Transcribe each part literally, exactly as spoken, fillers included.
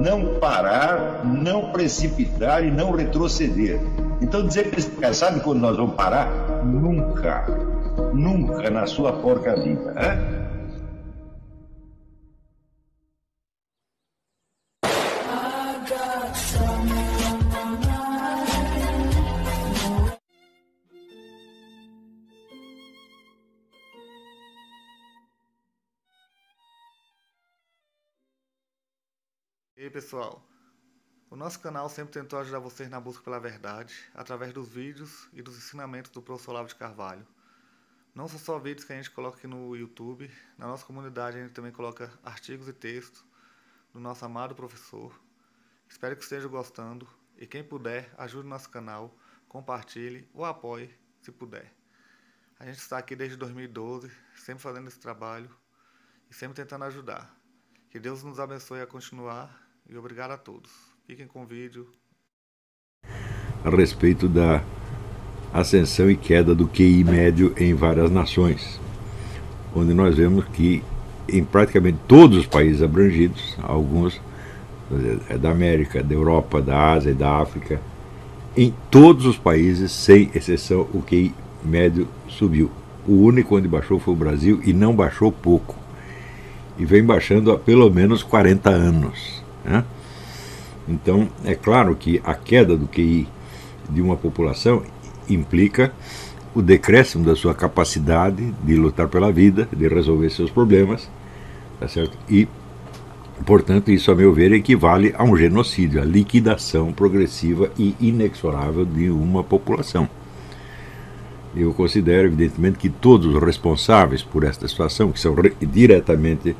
não parar, não precipitar e não retroceder. Então dizer que eles sabe quando nós vamos parar? Nunca, nunca na sua porca vida, né? E aí pessoal, o nosso canal sempre tentou ajudar vocês na busca pela verdade, através dos vídeos e dos ensinamentos do professor Olavo de Carvalho. Não são só vídeos que a gente coloca aqui no YouTube, na nossa comunidade a gente também coloca artigos e textos do nosso amado professor. Espero que estejam gostando e quem puder, ajude o nosso canal, compartilhe ou apoie se puder. A gente está aqui desde dois mil e doze, sempre fazendo esse trabalho e sempre tentando ajudar. Que Deus nos abençoe a continuar. E obrigado a todos. Fiquem com o vídeo. A respeito da ascensão e queda do Q I médio em várias nações, onde nós vemos que em praticamente todos os países abrangidos, alguns é da América, da Europa, da Ásia e da África, em todos os países, sem exceção, o Q I médio subiu. O único onde baixou foi o Brasil, e não baixou pouco. E vem baixando há pelo menos quarenta anos. Né? Então, é claro que a queda do Q I de uma população implica o decréscimo da sua capacidade de lutar pela vida, de resolver seus problemas, tá certo? E, portanto, isso, a meu ver, equivale a um genocídio, a liquidação progressiva e inexorável de uma população. Eu considero, evidentemente, que todos os responsáveis por esta situação, que são diretamente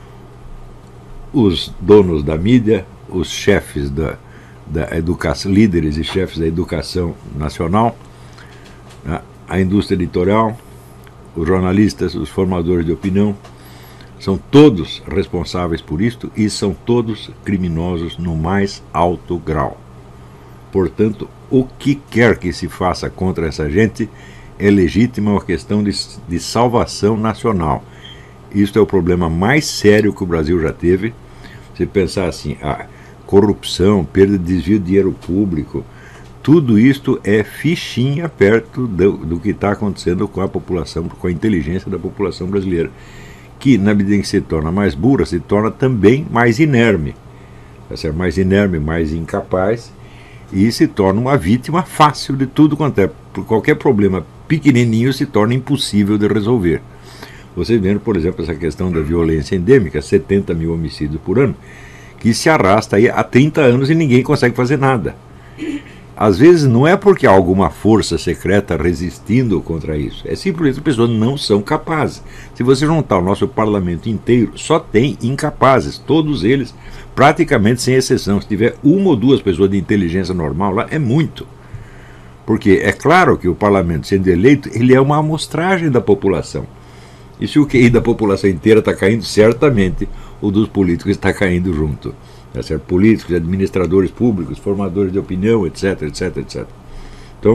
os donos da mídia, os chefes da, da educação, líderes e chefes da educação nacional, a indústria editorial, os jornalistas, os formadores de opinião, são todos responsáveis por isto e são todos criminosos no mais alto grau. Portanto, o que quer que se faça contra essa gente é legítima, uma questão de, de salvação nacional. Isso é o problema mais sério que o Brasil já teve. Você pensar assim, a corrupção, perda de desvio de dinheiro público, tudo isto é fichinha perto do, do que está acontecendo com a população, com a inteligência da população brasileira, que, na medida em que se torna mais burra, se torna também mais inerme, mais inerme, mais incapaz, e se torna uma vítima fácil de tudo quanto é. Por qualquer problema pequenininho se torna impossível de resolver. Vocês vendo, por exemplo, essa questão da violência endêmica, setenta mil homicídios por ano, que se arrasta aí há trinta anos e ninguém consegue fazer nada. Às vezes não é porque há alguma força secreta resistindo contra isso, é simplesmente as pessoas não são capazes. Se você juntar o nosso parlamento inteiro, só tem incapazes, todos eles, praticamente sem exceção. Se tiver uma ou duas pessoas de inteligência normal lá, é muito. Porque é claro que o parlamento, sendo eleito, ele é uma amostragem da população. E se o Q I da população inteira está caindo, certamente o dos políticos está caindo junto. Tá certo? Políticos, administradores públicos, formadores de opinião, etc, etc, etcétera. Então,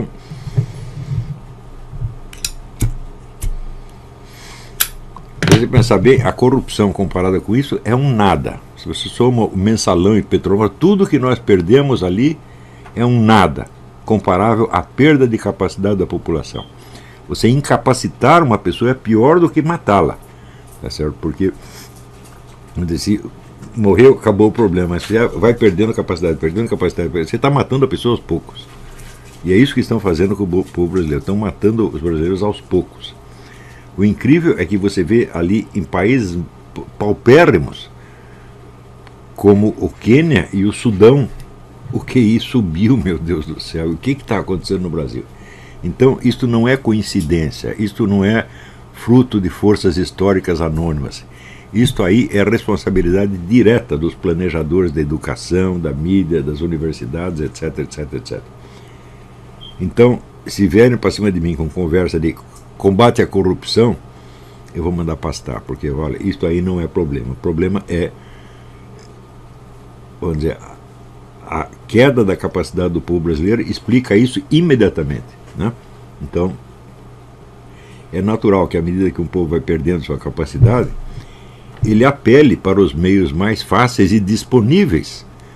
se você pensar bem, a corrupção comparada com isso é um nada. Se você soma o mensalão e petróleo, tudo que nós perdemos ali é um nada, comparável à perda de capacidade da população. Você incapacitar uma pessoa é pior do que matá-la, tá certo? Porque se morreu, acabou o problema, mas você vai perdendo capacidade, perdendo capacidade, você está matando a pessoa aos poucos. E é isso que estão fazendo com o povo brasileiro, estão matando os brasileiros aos poucos. O incrível é que você vê ali em países paupérrimos, como o Quênia e o Sudão, o Q I subiu, meu Deus do céu. O que está acontecendo no Brasil? Então, isto não é coincidência, isto não é fruto de forças históricas anônimas. Isto aí é responsabilidade direta dos planejadores da educação, da mídia, das universidades, etc, etc, etcétera. Então, se vierem para cima de mim com conversa de combate à corrupção, eu vou mandar pastar, porque, olha, isto aí não é problema. O problema é, vamos dizer, a queda da capacidade do povo brasileiro explica isso imediatamente, né? Então, é natural que à medida que um povo vai perdendo sua capacidade, ele apele para os meios mais fáceis e disponíveis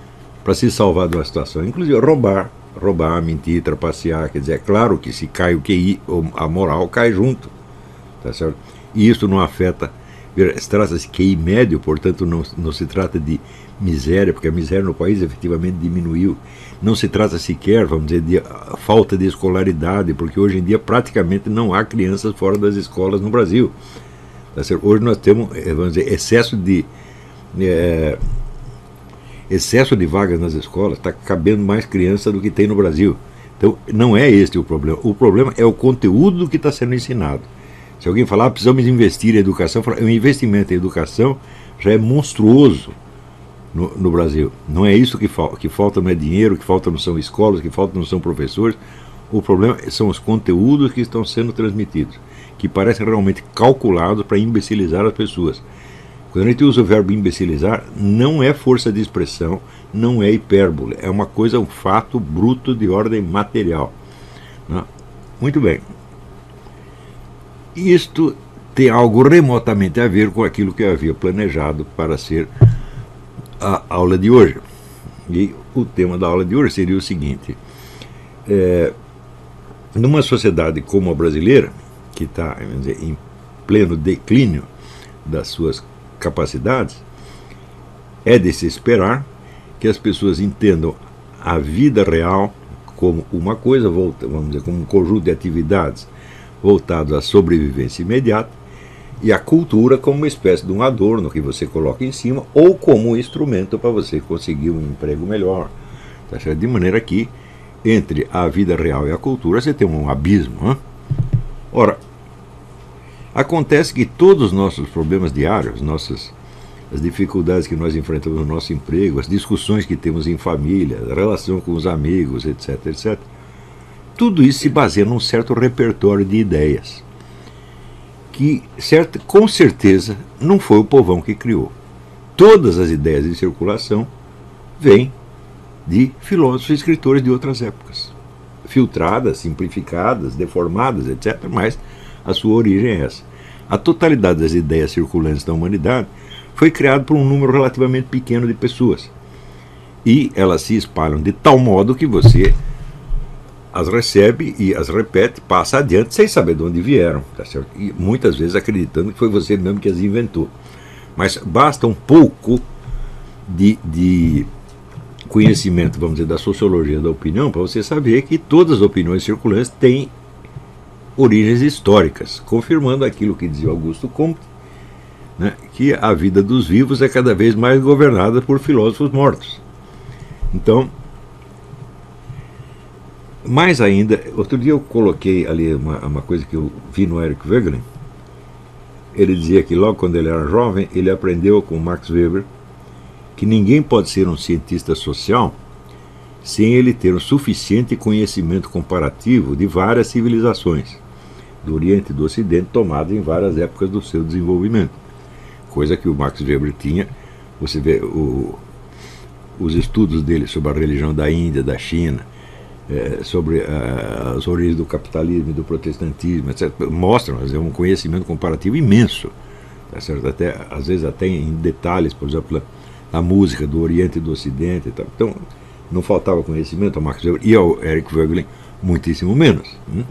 para se salvar de uma situação, inclusive roubar, roubar, mentir, trapacear, quer dizer, é claro que se cai o Q I, a moral cai junto, tá certo? E isso não afeta, se trata de Q I médio, portanto não, não se trata de miséria, porque a miséria no país efetivamente diminuiu, não se trata sequer, vamos dizer, de falta de escolaridade, porque hoje em dia praticamente não há crianças fora das escolas no Brasil, tá certo? Hoje nós temos, vamos dizer, excesso de é, excesso de vagas nas escolas, está cabendo mais criança do que tem no Brasil. Então não é este o problema, o problema é o conteúdo que está sendo ensinado. Se alguém falar, ah, precisamos investir em educação, o investimento em educação já é monstruoso no, no Brasil. Não é isso que falta, que falta não é dinheiro, que falta não são escolas, que falta não são professores. O problema são os conteúdos que estão sendo transmitidos, que parecem realmente calculados para imbecilizar as pessoas. Quando a gente usa o verbo imbecilizar, não é força de expressão, não é hipérbole, é uma coisa, um fato bruto de ordem material. Não? Muito bem. Isto tem algo remotamente a ver com aquilo que eu havia planejado para ser a aula de hoje. E o tema da aula de hoje seria o seguinte: é, numa sociedade como a brasileira, que está, vamos dizer, em pleno declínio das suas capacidades, é de se esperar que as pessoas entendam a vida real como uma coisa, volta, vamos dizer, como um conjunto de atividades voltadas à sobrevivência imediata, e a cultura como uma espécie de um adorno que você coloca em cima, ou como um instrumento para você conseguir um emprego melhor. Tá certo? De maneira que, entre a vida real e a cultura, você tem um abismo. Hein? Ora, acontece que todos os nossos problemas diários, nossas, as dificuldades que nós enfrentamos no nosso emprego, as discussões que temos em família, a relação com os amigos, etc, etcétera, tudo isso se baseia num certo repertório de ideias, que certo, com certeza não foi o povão que criou. Todas as ideias em circulação vêm de filósofos e escritores de outras épocas, filtradas, simplificadas, deformadas, etcétera, mas a sua origem é essa. A totalidade das ideias circulantes da humanidade foi criada por um número relativamente pequeno de pessoas. E elas se espalham de tal modo que você as recebe e as repete, passa adiante, sem saber de onde vieram. Tá certo? E muitas vezes acreditando que foi você mesmo que as inventou. Mas basta um pouco de, de conhecimento, vamos dizer, da sociologia da opinião, para você saber que todas as opiniões circulantes têm origens históricas, confirmando aquilo que dizia Augusto Comte, né, que a vida dos vivos é cada vez mais governada por filósofos mortos. Então, mais ainda, outro dia eu coloquei ali uma, uma coisa que eu vi no Eric Voegelin. Ele dizia que logo quando ele era jovem, ele aprendeu com Max Weber que ninguém pode ser um cientista social sem ele ter o suficiente conhecimento comparativo de várias civilizações, do Oriente e do Ocidente, tomadas em várias épocas do seu desenvolvimento. Coisa que o Max Weber tinha. Você vê o, os estudos dele sobre a religião da Índia, da China, é, sobre uh, as origens do capitalismo e do protestantismo, etcétera, mostram é um conhecimento comparativo imenso, tá certo? Até, às vezes até em detalhes, por exemplo, a, a música do Oriente e do Ocidente. E tal. Então, não faltava conhecimento ao Max Weber e ao Eric Voegelin muitíssimo menos. Né?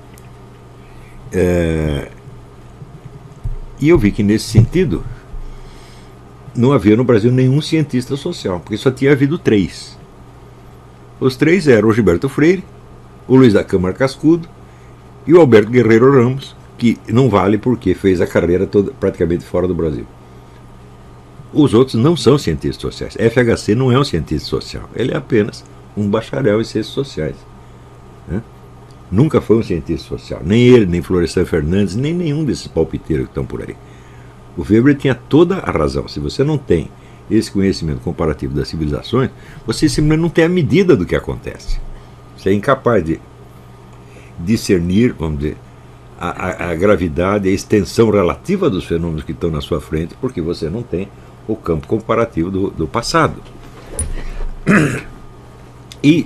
É, e eu vi que nesse sentido não havia no Brasil nenhum cientista social, porque só tinha havido três. Os três eram o Gilberto Freire, o Luiz da Câmara Cascudo e o Alberto Guerreiro Ramos, que não vale porque fez a carreira toda praticamente fora do Brasil. Os outros não são cientistas sociais. F H C não é um cientista social, ele é apenas um bacharel em ciências sociais. Né? Nunca foi um cientista social, nem ele, nem Florestan Fernandes, nem nenhum desses palpiteiros que estão por aí. O Weber tinha toda a razão. Se você não tem esse conhecimento comparativo das civilizações, você simplesmente não tem a medida do que acontece. Você é incapaz de discernir, vamos dizer, a, a, a gravidade, a extensão relativa dos fenômenos que estão na sua frente, porque você não tem o campo comparativo do, do passado. E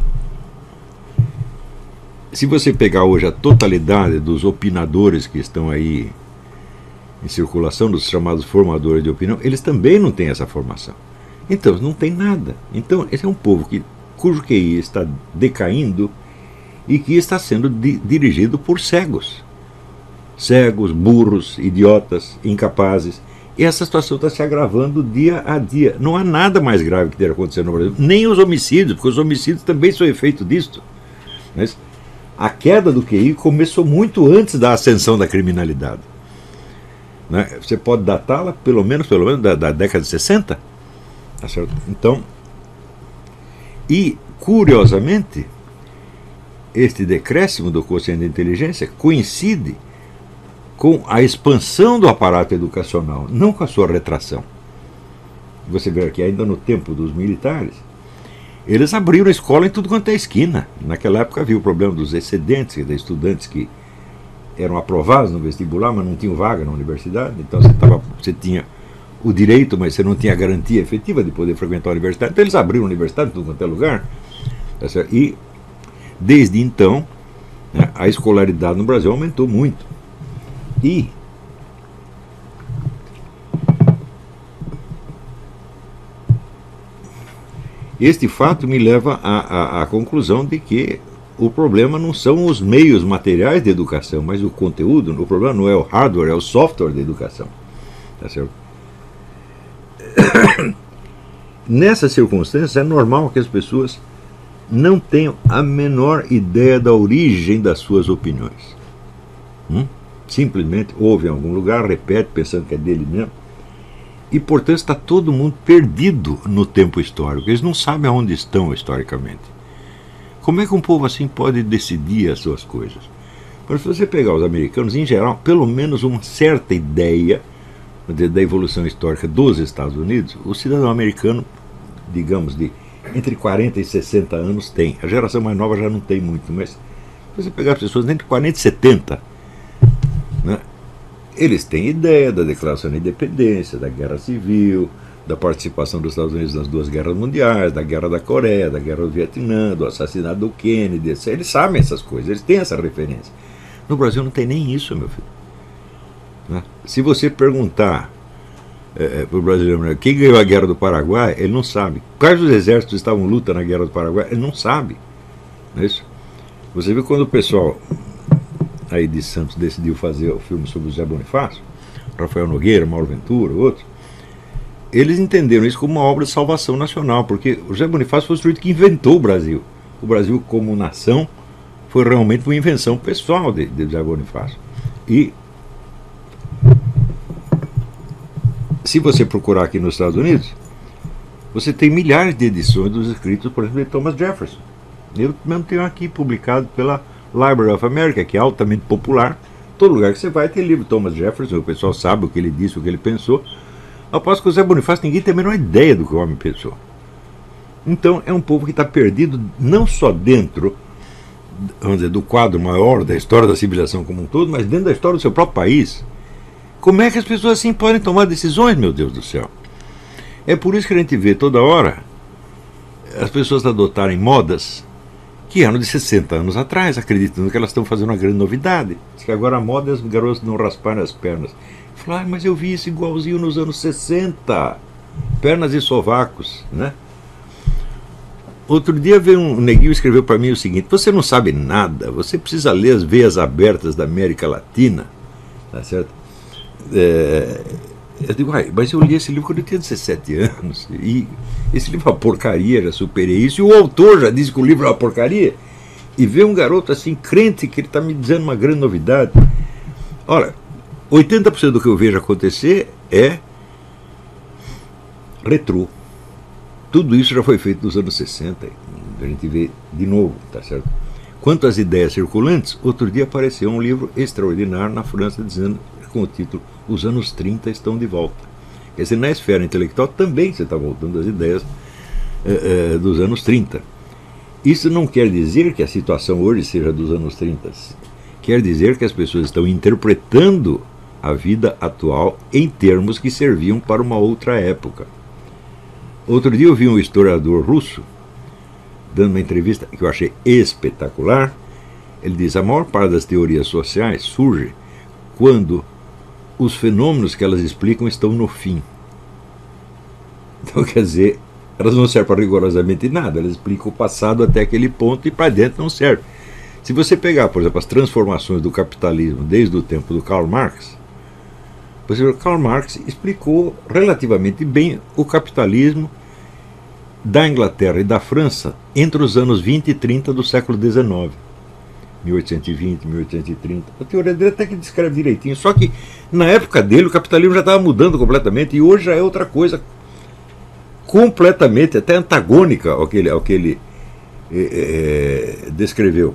se você pegar hoje a totalidade dos opinadores que estão aí em circulação, dos chamados formadores de opinião, eles também não têm essa formação. Então, não tem nada. Então, esse é um povo que, cujo Q I está decaindo e que está sendo di dirigido por cegos. Cegos, burros, idiotas, incapazes. E essa situação está se agravando dia a dia. Não há nada mais grave que esteja acontecendo no Brasil. Nem os homicídios, porque os homicídios também são efeito disso. Mas a queda do Q I começou muito antes da ascensão da criminalidade. Né? Você pode datá-la pelo menos, pelo menos da, da década de sessenta. Tá certo? Então, e curiosamente, este decréscimo do quociente de inteligência coincide com a expansão do aparato educacional, não com a sua retração. Você vê que ainda no tempo dos militares, eles abriram a escola em tudo quanto é esquina. Naquela época havia o problema dos excedentes, de estudantes que eram aprovados no vestibular, mas não tinham vaga na universidade. Então você, tava, você tinha o direito, mas você não tinha a garantia efetiva de poder frequentar a universidade. Então eles abriram a universidade em tudo quanto é lugar. E desde então, né, a escolaridade no Brasil aumentou muito. E este fato me leva à, à, à conclusão de que o problema não são os meios materiais de educação, mas o conteúdo. O problema não é o hardware, é o software de educação. Tá certo? Nessa circunstância, é normal que as pessoas não tenham a menor ideia da origem das suas opiniões. Hum? Simplesmente ouve em algum lugar, repete, pensando que é dele mesmo. E, portanto, está todo mundo perdido no tempo histórico. Eles não sabem aonde estão historicamente. Como é que um povo assim pode decidir as suas coisas? Mas se você pegar os americanos, em geral, pelo menos uma certa ideia da evolução histórica dos Estados Unidos, o cidadão americano, digamos, de entre quarenta e sessenta anos tem. A geração mais nova já não tem muito, mas se você pegar as pessoas entre quarenta e setenta, né, eles têm ideia da Declaração da Independência, da Guerra Civil, da participação dos Estados Unidos nas duas guerras mundiais, da Guerra da Coreia, da Guerra do Vietnã, do assassinato do Kennedy. Eles sabem essas coisas, eles têm essa referência. No Brasil não tem nem isso, meu filho. Né? Se você perguntar é, para o brasileiro quem ganhou a Guerra do Paraguai, ele não sabe. Quais os exércitos estavam lutando na Guerra do Paraguai, ele não sabe. Não é isso? Você viu quando o pessoal aí de Santos decidiu fazer o filme sobre o José Bonifácio, Rafael Nogueira, Mauro Ventura, outros, eles entenderam isso como uma obra de salvação nacional, porque o José Bonifácio foi o sujeito que inventou o Brasil. O Brasil como nação foi realmente uma invenção pessoal de, de José Bonifácio. E se você procurar aqui nos Estados Unidos, você tem milhares de edições dos escritos, por exemplo, de Thomas Jefferson. Eu mesmo tenho aqui publicado pela Library of America, que é altamente popular. Todo lugar que você vai tem livro Thomas Jefferson, o pessoal sabe o que ele disse, o que ele pensou. Após que o Zé Bonifácio, ninguém tem a menor ideia do que o homem pensou. Então é um povo que está perdido não só dentro, vamos dizer, do quadro maior da história da civilização como um todo, mas dentro da história do seu próprio país. Como é que as pessoas assim podem tomar decisões, meu Deus do céu? É por isso que a gente vê toda hora as pessoas adotarem modas que eram de sessenta anos atrás, acreditando que elas estão fazendo uma grande novidade. Diz que agora a moda é os garotos não rasparem as pernas. Falar, ah, mas eu vi isso igualzinho nos anos sessenta. Pernas e sovacos, né? Outro dia veio um neguinho escreveu para mim o seguinte: você não sabe nada, você precisa ler As Veias Abertas da América Latina, tá certo? É, eu digo, ah, mas eu li esse livro quando eu tinha dezessete anos, e esse livro é uma porcaria, já superei isso, e o autor já disse que o livro é uma porcaria, e vê um garoto assim, crente, que ele está me dizendo uma grande novidade. Olha, oitenta por cento do que eu vejo acontecer é retrô. Tudo isso já foi feito nos anos sessenta, a gente vê de novo, tá certo? Quanto às ideias circulantes, outro dia apareceu um livro extraordinário na França dizendo, com o título Os anos trinta estão de volta. Quer dizer, na esfera intelectual também você está voltando às ideias eh, eh, dos anos trinta. Isso não quer dizer que a situação hoje seja dos anos trinta. Quer dizer que as pessoas estão interpretando a vida atual em termos que serviam para uma outra época. Outro dia eu vi um historiador russo dando uma entrevista que eu achei espetacular. Ele diz: a maior parte das teorias sociais surge quando os fenômenos que elas explicam estão no fim. Então, quer dizer, elas não servem para rigorosamente nada, elas explicam o passado até aquele ponto e para dentro não serve. Se você pegar, por exemplo, as transformações do capitalismo desde o tempo do Karl Marx, você vê que Karl Marx explicou relativamente bem o capitalismo da Inglaterra e da França entre os anos vinte e trinta do século dezenove. mil oitocentos e vinte, mil oitocentos e trinta. A teoria dele até que descreve direitinho. Só que na época dele o capitalismo já estava mudando completamente e hoje já é outra coisa completamente, até antagônica ao que ele, ao que ele é, é, descreveu.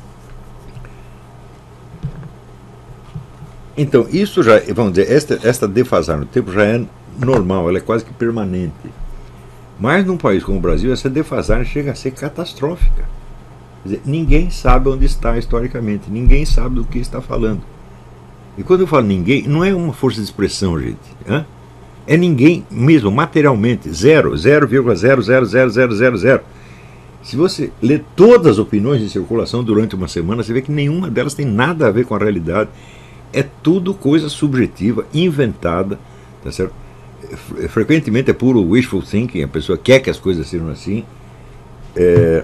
Então, isso já, vamos dizer, esta, esta defasagem no tempo já é normal, ela é quase que permanente. Mas num país como o Brasil, essa defasagem chega a ser catastrófica. Quer dizer, ninguém sabe onde está historicamente, ninguém sabe do que está falando. E quando eu falo ninguém, não é uma força de expressão, gente. Hein? É ninguém mesmo, materialmente, zero, zero vírgula zero zero zero zero zero zero. Se você lê todas as opiniões em circulação durante uma semana, você vê que nenhuma delas tem nada a ver com a realidade. É tudo coisa subjetiva, inventada, tá certo? Frequentemente é puro wishful thinking, a pessoa quer que as coisas sejam assim. É...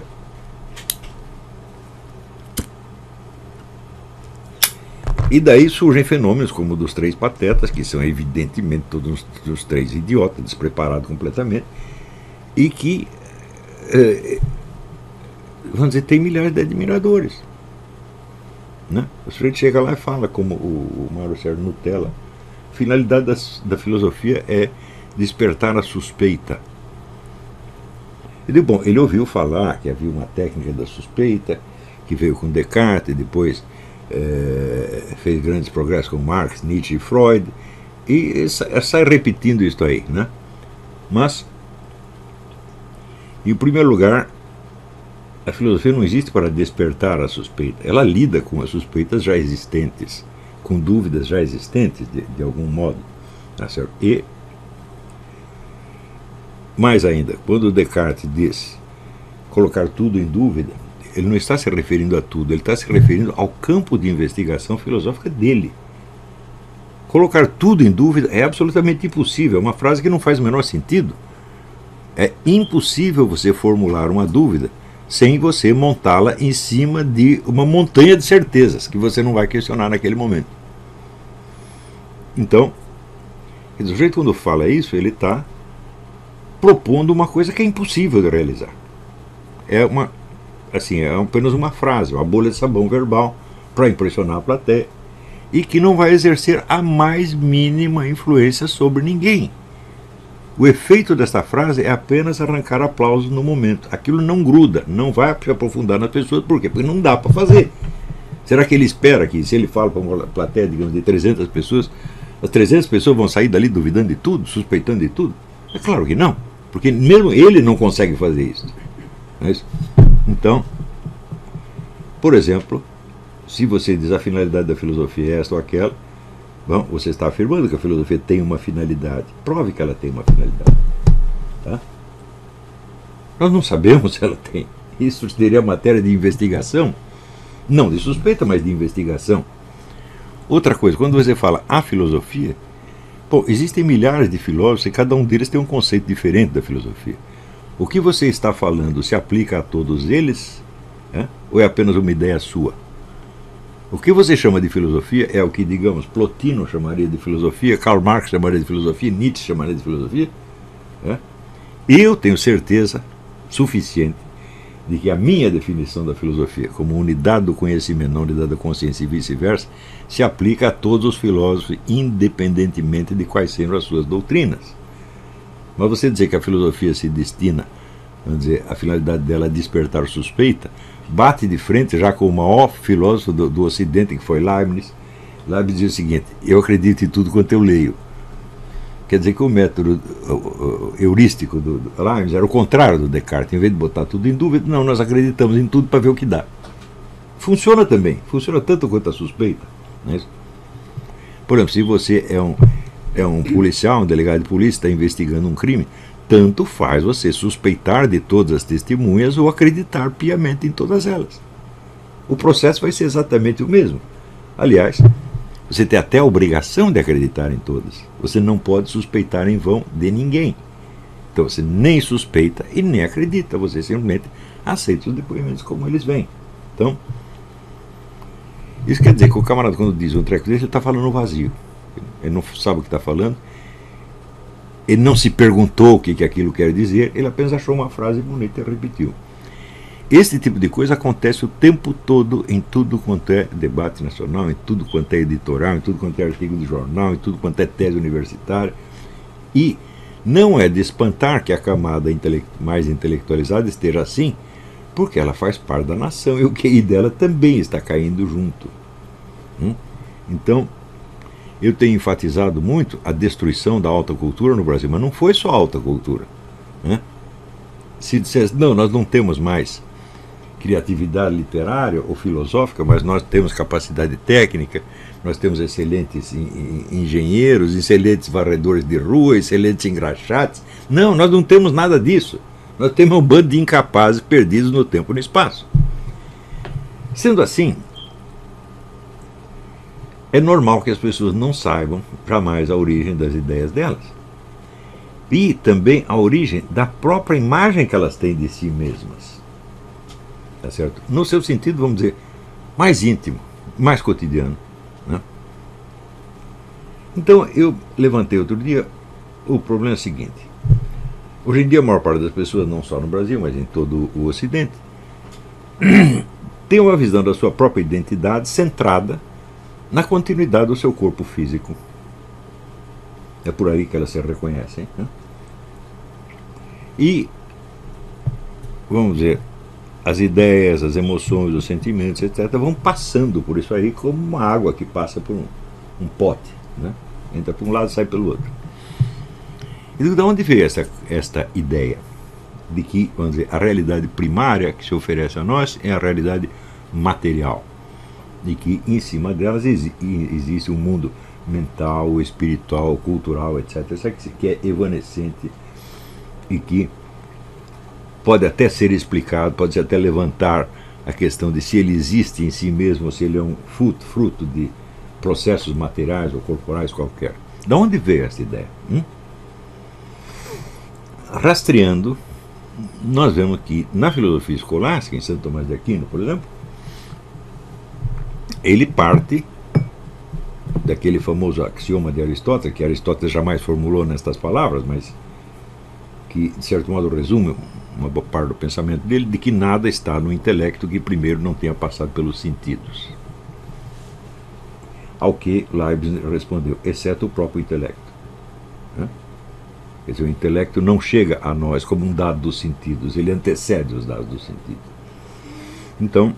E daí surgem fenômenos como o dos três patetas, que são evidentemente todos os três idiotas, despreparados completamente, e que, é, vamos dizer, tem milhares de admiradores. Né? O sujeito chega lá e fala, como o, o Mário Sérgio Nutella, a finalidade da, da filosofia é despertar a suspeita. Ele, bom, ele ouviu falar que havia uma técnica da suspeita, que veio com Descartes, e depois é, fez grandes progressos com Marx, Nietzsche e Freud, e sai repetindo isso aí. Né? Mas, em primeiro lugar, a filosofia não existe para despertar a suspeita. Ela lida com as suspeitas já existentes, com dúvidas já existentes, de, de algum modo. Tá certo? E, mais ainda, quando Descartes diz colocar tudo em dúvida, ele não está se referindo a tudo, ele está se referindo ao campo de investigação filosófica dele. Colocar tudo em dúvida é absolutamente impossível, é uma frase que não faz o menor sentido. É impossível você formular uma dúvida sem você montá-la em cima de uma montanha de certezas que você não vai questionar naquele momento. Então, do jeito quando fala isso, ele está propondo uma coisa que é impossível de realizar. É uma, assim, é apenas uma frase, uma bolha de sabão verbal para impressionar a plateia e que não vai exercer a mais mínima influência sobre ninguém. O efeito desta frase é apenas arrancar aplausos no momento. Aquilo não gruda, não vai se aprofundar nas pessoas. Por quê? Porque não dá para fazer. Será que ele espera que, se ele fala para uma plateia, digamos, de trezentas pessoas, as trezentas pessoas vão sair dali duvidando de tudo, suspeitando de tudo? É claro que não, porque mesmo ele não consegue fazer isso. Não é isso? Então, por exemplo, se você diz a finalidade da filosofia é esta ou aquela, bom, você está afirmando que a filosofia tem uma finalidade. Prove que ela tem uma finalidade. Tá? Nós não sabemos se ela tem. Isso seria matéria de investigação? Não de suspeita, mas de investigação. Outra coisa, quando você fala a filosofia, bom, existem milhares de filósofos e cada um deles tem um conceito diferente da filosofia. O que você está falando se aplica a todos eles? É? Ou é apenas uma ideia sua? O que você chama de filosofia é o que, digamos, Plotino chamaria de filosofia, Karl Marx chamaria de filosofia, Nietzsche chamaria de filosofia. É? Eu tenho certeza suficiente de que a minha definição da filosofia, como unidade do conhecimento, não unidade da consciência e vice-versa, se aplica a todos os filósofos, independentemente de quais sejam as suas doutrinas. Mas você dizer que a filosofia se destina, vamos dizer, a finalidade dela é despertar suspeita, bate de frente já com o maior filósofo do, do Ocidente, que foi Leibniz. Leibniz dizia o seguinte: eu acredito em tudo quanto eu leio. Quer dizer que o método heurístico do, do Leibniz era o contrário do Descartes. Em vez de botar tudo em dúvida, não, nós acreditamos em tudo para ver o que dá. Funciona também, funciona tanto quanto a suspeita. Não é isso? Por exemplo, se você é um, é um policial, um delegado de polícia, está investigando um crime, tanto faz você suspeitar de todas as testemunhas ou acreditar piamente em todas elas. O processo vai ser exatamente o mesmo. Aliás, você tem até a obrigação de acreditar em todas. Você não pode suspeitar em vão de ninguém. Então você nem suspeita e nem acredita, você simplesmente aceita os depoimentos como eles vêm. Então, isso quer dizer que o camarada, quando diz um treco desse, ele está falando vazio. Ele não sabe o que está falando, ele não se perguntou o que, que aquilo quer dizer, ele apenas achou uma frase bonita e repetiu. Esse tipo de coisa acontece o tempo todo em tudo quanto é debate nacional, em tudo quanto é editorial, em tudo quanto é artigo de jornal, em tudo quanto é tese universitária. E não é de espantar que a camada intele- mais intelectualizada esteja assim, porque ela faz parte da nação e o Q I dela também está caindo junto. Hum? Então, eu tenho enfatizado muito a destruição da alta cultura no Brasil, mas não foi só a alta cultura. Né? Se dissesse, não, nós não temos mais criatividade literária ou filosófica, mas nós temos capacidade técnica, nós temos excelentes engenheiros, excelentes varredores de rua, excelentes engraxates. Não, nós não temos nada disso. Nós temos um bando de incapazes perdidos no tempo e no espaço. Sendo assim, é normal que as pessoas não saibam jamais a origem das ideias delas. E também a origem da própria imagem que elas têm de si mesmas. Tá certo? No seu sentido, vamos dizer, mais íntimo, mais cotidiano. Né? Então, eu levantei outro dia, o problema é o seguinte. Hoje em dia, a maior parte das pessoas, não só no Brasil, mas em todo o Ocidente, tem uma visão da sua própria identidade centrada na continuidade do seu corpo físico. É por aí que elas se reconhecem. Né? E, vamos dizer, as ideias, as emoções, os sentimentos, etcétera, vão passando por isso aí como uma água que passa por um, um pote. Né? Entra por um lado e sai pelo outro. E de onde veio essa, esta ideia de que, vamos dizer, a realidade primária que se oferece a nós é a realidade material? E que em cima delas exi- existe um mundo mental, espiritual, cultural, etcétera, que é evanescente e que pode até ser explicado, pode até levantar a questão de se ele existe em si mesmo ou se ele é um fruto, fruto de processos materiais ou corporais qualquer. De onde veio essa ideia? Hum? Rastreando, nós vemos que na filosofia escolástica, em Santo Tomás de Aquino, por exemplo, ele parte daquele famoso axioma de Aristóteles, que Aristóteles jamais formulou nestas palavras, mas que, de certo modo, resume uma boa parte do pensamento dele, de que nada está no intelecto que primeiro não tenha passado pelos sentidos. Ao que Leibniz respondeu, exceto o próprio intelecto. Né? Quer dizer, o intelecto não chega a nós como um dado dos sentidos, ele antecede os dados dos sentidos. Então,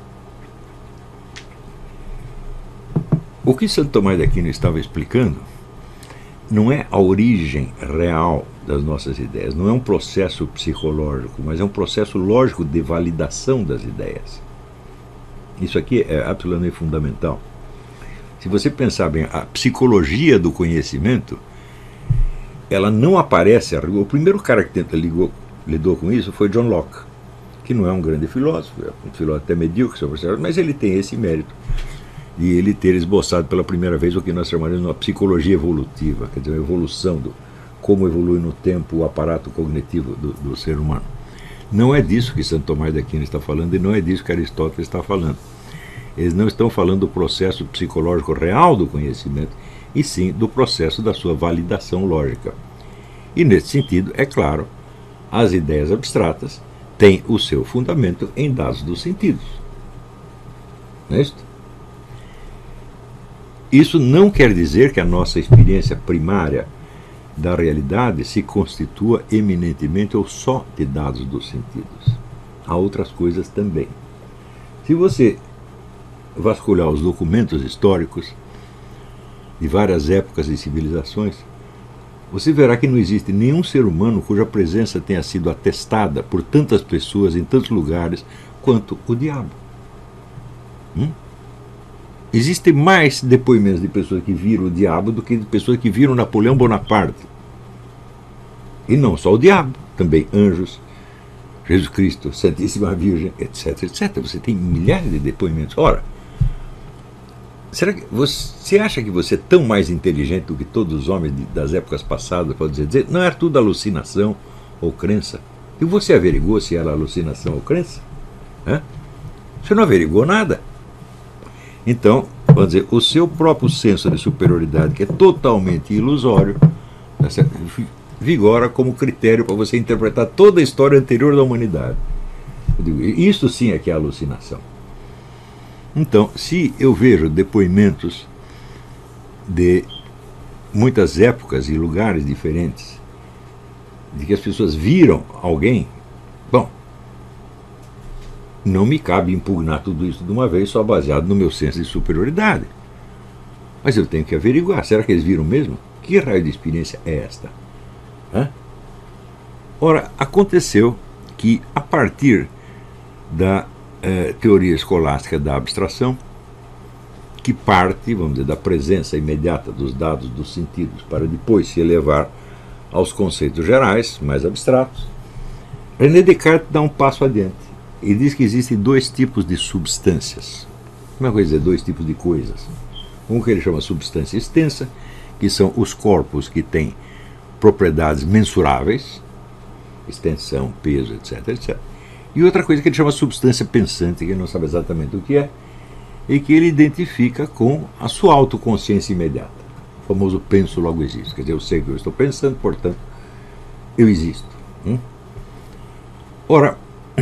o que Santo Tomás de Aquino estava explicando não é a origem real das nossas ideias, não é um processo psicológico, mas é um processo lógico de validação das ideias. Isso aqui é absolutamente fundamental. Se você pensar bem, a psicologia do conhecimento, ela não aparece. O primeiro cara que tenta ligou, lidou com isso foi John Locke, que não é um grande filósofo, é um filósofo até medíocre, mas ele tem esse mérito de ele ter esboçado pela primeira vez o que nós chamamos de uma psicologia evolutiva, quer dizer, a evolução do como evolui no tempo o aparato cognitivo do, do ser humano. Não é disso que Santo Tomás de Aquino está falando e não é disso que Aristóteles está falando. Eles não estão falando do processo psicológico real do conhecimento, e sim do processo da sua validação lógica. E nesse sentido, é claro, as ideias abstratas têm o seu fundamento em dados dos sentidos. Não é isso? Isso não quer dizer que a nossa experiência primária da realidade se constitua eminentemente ou só de dados dos sentidos. Há outras coisas também. Se você vasculhar os documentos históricos de várias épocas e civilizações, você verá que não existe nenhum ser humano cuja presença tenha sido atestada por tantas pessoas em tantos lugares quanto o diabo. Hum? Existem mais depoimentos de pessoas que viram o diabo do que de pessoas que viram Napoleão Bonaparte. E não só o diabo, também anjos, Jesus Cristo, Santíssima Virgem, etc, etcétera. Você tem milhares de depoimentos. Ora, será que você acha que você é tão mais inteligente do que todos os homens de, das épocas passadas, pode dizer, não era tudo alucinação ou crença. E você averigou se era alucinação ou crença? Hã? Você não averigou nada. Então, vamos dizer, o seu próprio senso de superioridade, que é totalmente ilusório, vigora como critério para você interpretar toda a história anterior da humanidade. Eu digo, isso sim é que é alucinação. Então, se eu vejo depoimentos de muitas épocas e lugares diferentes, de que as pessoas viram alguém, bom, não me cabe impugnar tudo isso de uma vez só baseado no meu senso de superioridade. Mas eu tenho que averiguar, será que eles viram mesmo? Que raio de experiência é esta? Hã? Ora, aconteceu que a partir da eh, teoria escolástica da abstração, que parte, vamos dizer, da presença imediata dos dados dos sentidos para depois se elevar aos conceitos gerais, mais abstratos, René Descartes dá um passo adiante e diz que existem dois tipos de substâncias. Como é que eu dizer dois tipos de coisas? Um que ele chama substância extensa, que são os corpos que têm propriedades mensuráveis, extensão, peso, etc, etcétera. E outra coisa que ele chama substância pensante, que ele não sabe exatamente o que é, e que ele identifica com a sua autoconsciência imediata. O famoso penso, logo existo. Quer dizer, eu sei que eu estou pensando, portanto, eu existo. Hum? Ora,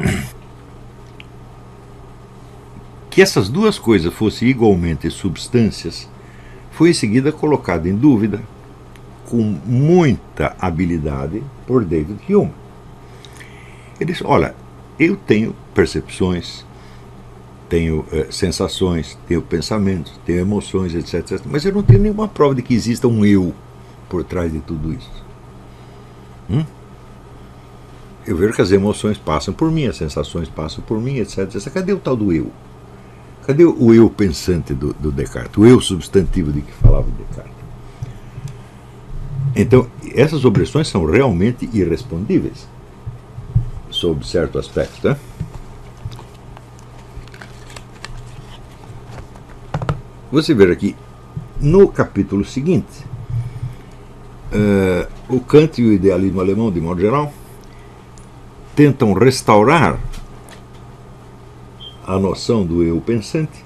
que essas duas coisas fossem igualmente substâncias, foi em seguida colocado em dúvida, com muita habilidade, por David Hume. Ele disse, olha, eu tenho percepções, tenho eh, sensações, tenho pensamentos, tenho emoções, etc, etcétera, mas eu não tenho nenhuma prova de que exista um eu por trás de tudo isso. Hum? Eu vejo que as emoções passam por mim, as sensações passam por mim, etc, etcétera. Cadê o tal do eu? Cadê o eu pensante do, do Descartes? O eu substantivo de que falava o Descartes? Então, essas objeções são realmente irrespondíveis, sob certo aspecto, né? Você vê aqui, no capítulo seguinte, uh, o Kant e o idealismo alemão, de modo geral, tentam restaurar a noção do eu pensante,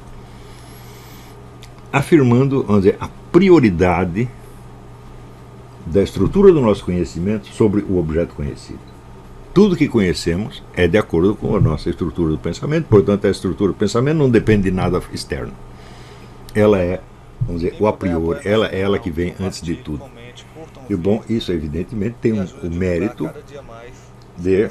afirmando, vamos dizer, a prioridade da estrutura do nosso conhecimento sobre o objeto conhecido. Tudo que conhecemos é de acordo com a nossa estrutura do pensamento, portanto, a estrutura do pensamento não depende de nada externo. Ela é, vamos dizer, o a priori, ela é ela que vem antes de tudo. E bom, isso evidentemente tem um, o mérito de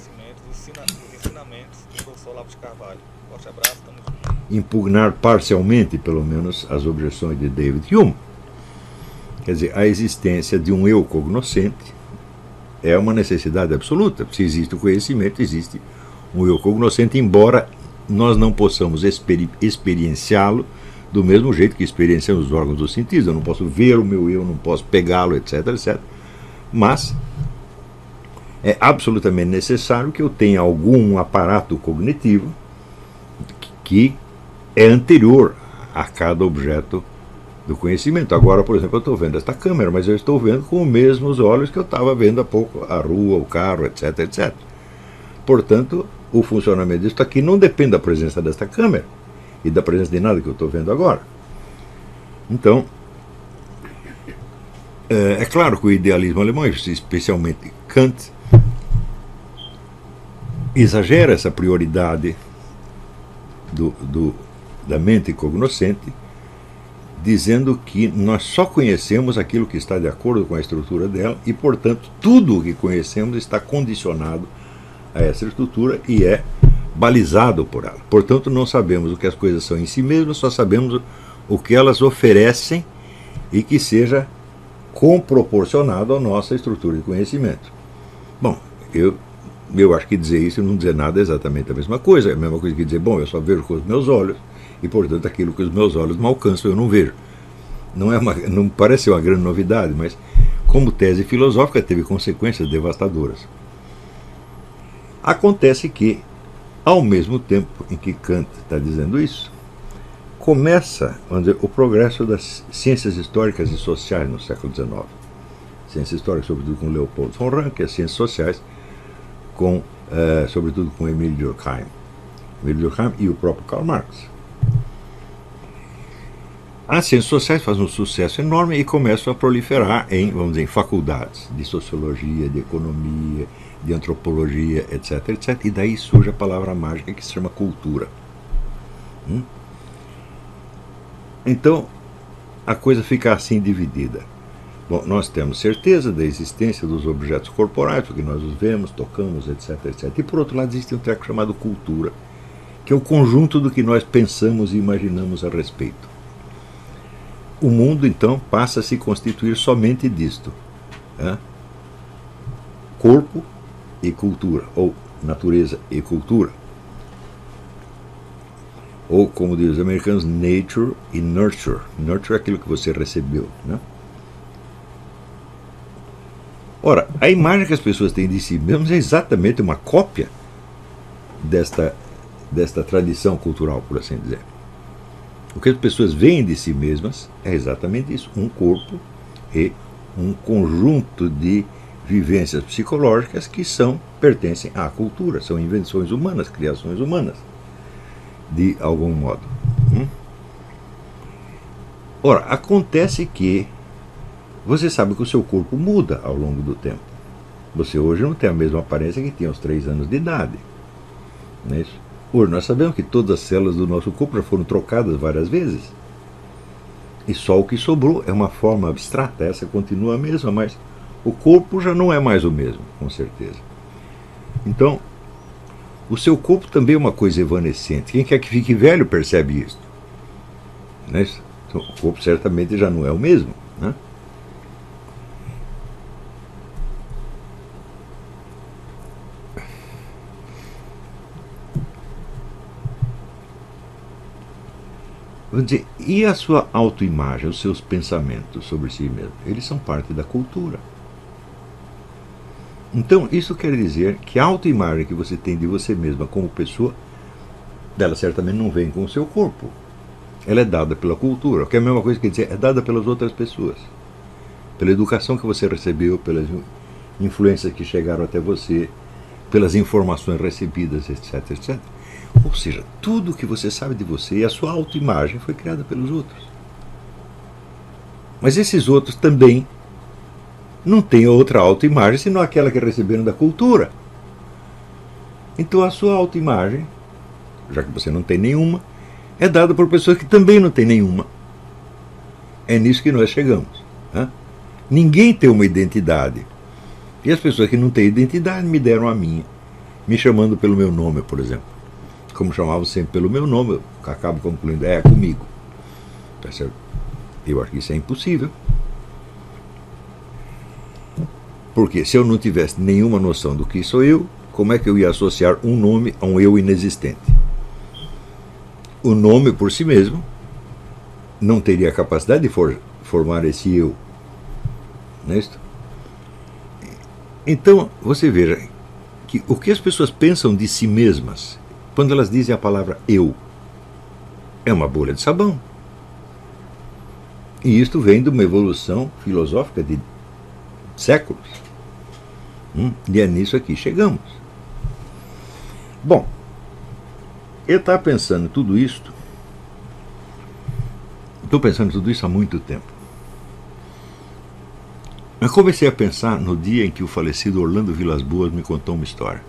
impugnar parcialmente, pelo menos, as objeções de David Hume. Quer dizer, a existência de um eu cognoscente é uma necessidade absoluta. Se existe o conhecimento, existe um eu cognoscente, embora nós não possamos experi experienciá-lo do mesmo jeito que experienciamos os órgãos dos sentidos. Eu não posso ver o meu eu, não posso pegá-lo, etc, etcétera. Mas é absolutamente necessário que eu tenha algum aparato cognitivo que é anterior a cada objeto do conhecimento. Agora, por exemplo, eu estou vendo esta câmera, mas eu estou vendo com os mesmos olhos que eu estava vendo há pouco a rua, o carro, etc, etcétera. Portanto, o funcionamento disso aqui não depende da presença desta câmera e da presença de nada que eu estou vendo agora. Então, é claro que o idealismo alemão, especialmente Kant, exagera essa prioridade do, do, da mente cognoscente, dizendo que nós só conhecemos aquilo que está de acordo com a estrutura dela e, portanto, tudo o que conhecemos está condicionado a essa estrutura e é balizado por ela. Portanto, não sabemos o que as coisas são em si mesmas, só sabemos o que elas oferecem e que seja comproporcionado à nossa estrutura de conhecimento. Bom, eu, eu acho que dizer isso e não dizer nada é exatamente a mesma coisa. É a mesma coisa que dizer, bom, eu só vejo com os meus olhos e, portanto, aquilo que os meus olhos não alcançam eu não vejo. Não, é uma, não parece uma grande novidade, mas como tese filosófica teve consequências devastadoras. Acontece que, ao mesmo tempo em que Kant está dizendo isso, começa, vamos dizer, o progresso das ciências históricas e sociais no século dezenove. Ciências históricas, sobretudo com Leopold von Ranke, as ciências sociais com, uh, sobretudo com Emile Durkheim. Emile Durkheim e o próprio Karl Marx. As ciências sociais fazem um sucesso enorme e começam a proliferar em, vamos dizer, em faculdades de sociologia, de economia, de antropologia, etc, etcétera. E daí surge a palavra mágica que se chama cultura. Hum? Então, a coisa fica assim dividida. Bom, nós temos certeza da existência dos objetos corporais, porque nós os vemos, tocamos, etc, etcétera. E por outro lado existe um treco chamado cultura, que é o conjunto do que nós pensamos e imaginamos a respeito. O mundo, então, passa a se constituir somente disto. Né? Corpo e cultura, ou natureza e cultura. Ou, como dizem os americanos, nature e nurture. Nurture é aquilo que você recebeu. Né? Ora, a imagem que as pessoas têm de si mesmas é exatamente uma cópia desta, desta tradição cultural, por assim dizer. O que as pessoas veem de si mesmas é exatamente isso, um corpo e um conjunto de vivências psicológicas que são, pertencem à cultura, são invenções humanas, criações humanas, de algum modo. Hum? Ora, acontece que você sabe que o seu corpo muda ao longo do tempo. Você hoje não tem a mesma aparência que tinha aos três anos de idade. Não é isso? Hoje nós sabemos que todas as células do nosso corpo já foram trocadas várias vezes. E só o que sobrou é uma forma abstrata, essa continua a mesma, mas o corpo já não é mais o mesmo, com certeza. Então, o seu corpo também é uma coisa evanescente. Quem quer que fique velho percebe isso. Não é isso? Então, o corpo certamente já não é o mesmo. Né? Vamos dizer, e a sua autoimagem, os seus pensamentos sobre si mesmo? Eles são parte da cultura. Então, isso quer dizer que a autoimagem que você tem de você mesma como pessoa, dela certamente não vem com o seu corpo. Ela é dada pela cultura, que é a mesma coisa que dizer, é dada pelas outras pessoas. Pela educação que você recebeu, pelas influências que chegaram até você, pelas informações recebidas, etc, etcétera. Ou seja, tudo que você sabe de você e a sua autoimagem foi criada pelos outros. Mas esses outros também não têm outra autoimagem senão aquela que receberam da cultura. Então a sua autoimagem, já que você não tem nenhuma, é dada por pessoas que também não têm nenhuma. É nisso que nós chegamos. Né? Ninguém tem uma identidade. E as pessoas que não têm identidade me deram a minha, me chamando pelo meu nome, por exemplo. Como chamavam sempre pelo meu nome, eu acabo concluindo, é comigo. Eu acho que isso é impossível. Porque se eu não tivesse nenhuma noção do que sou eu, como é que eu ia associar um nome a um eu inexistente? O nome por si mesmo não teria a capacidade de for, formar esse eu. Não é isso? Então, você veja que o que as pessoas pensam de si mesmas quando elas dizem a palavra eu, é uma bolha de sabão. E isto vem de uma evolução filosófica de séculos. Hum, e é nisso aqui chegamos. Bom, eu estava pensando em tudo isto, estou pensando em tudo isso há muito tempo. Eu comecei a pensar no dia em que o falecido Orlando Vilas Boas me contou uma história.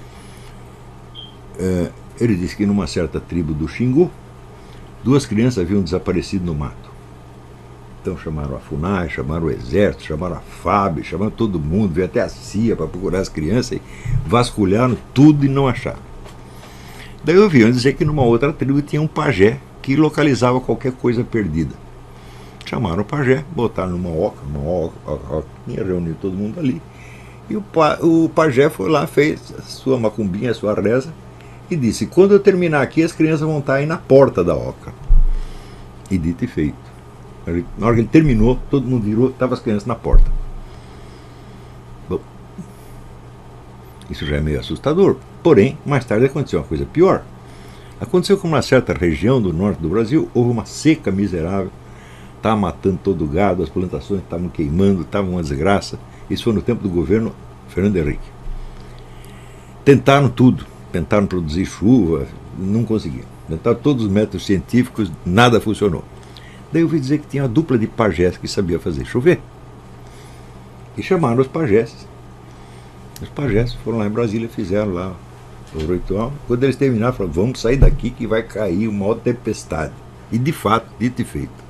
É, ele disse que numa certa tribo do Xingu, duas crianças haviam desaparecido no mato. Então chamaram a FUNAI, chamaram o exército, chamaram a F A B, chamaram todo mundo, veio até a C I A para procurar as crianças, e vasculharam tudo e não acharam. Daí ouviram dizer que numa outra tribo tinha um pajé que localizava qualquer coisa perdida. Chamaram o pajé, botaram numa oca, numa oca, oca, oca reuniu todo mundo ali, e o, pa, o pajé foi lá, fez a sua macumbinha, a sua reza, e disse, quando eu terminar aqui, as crianças vão estar aí na porta da oca. E dito e feito. Na hora que ele terminou, todo mundo virou, estavam as crianças na porta. Bom, isso já é meio assustador. Porém, mais tarde aconteceu uma coisa pior. Aconteceu que numa certa região do norte do Brasil, houve uma seca miserável, estava matando todo o gado, as plantações estavam queimando, estava uma desgraça. Isso foi no tempo do governo Fernando Henrique. tentaram tudo, tentaram produzir chuva, não conseguiram. Tentaram todos os métodos científicos, nada funcionou. Daí eu ouvi dizer que tinha uma dupla de pajés que sabia fazer chover. E chamaram os pajés. Os pajés foram lá em Brasília, fizeram lá o ritual. Quando eles terminaram, falaram, vamos sair daqui que vai cair uma maior tempestade. E de fato, dito e feito.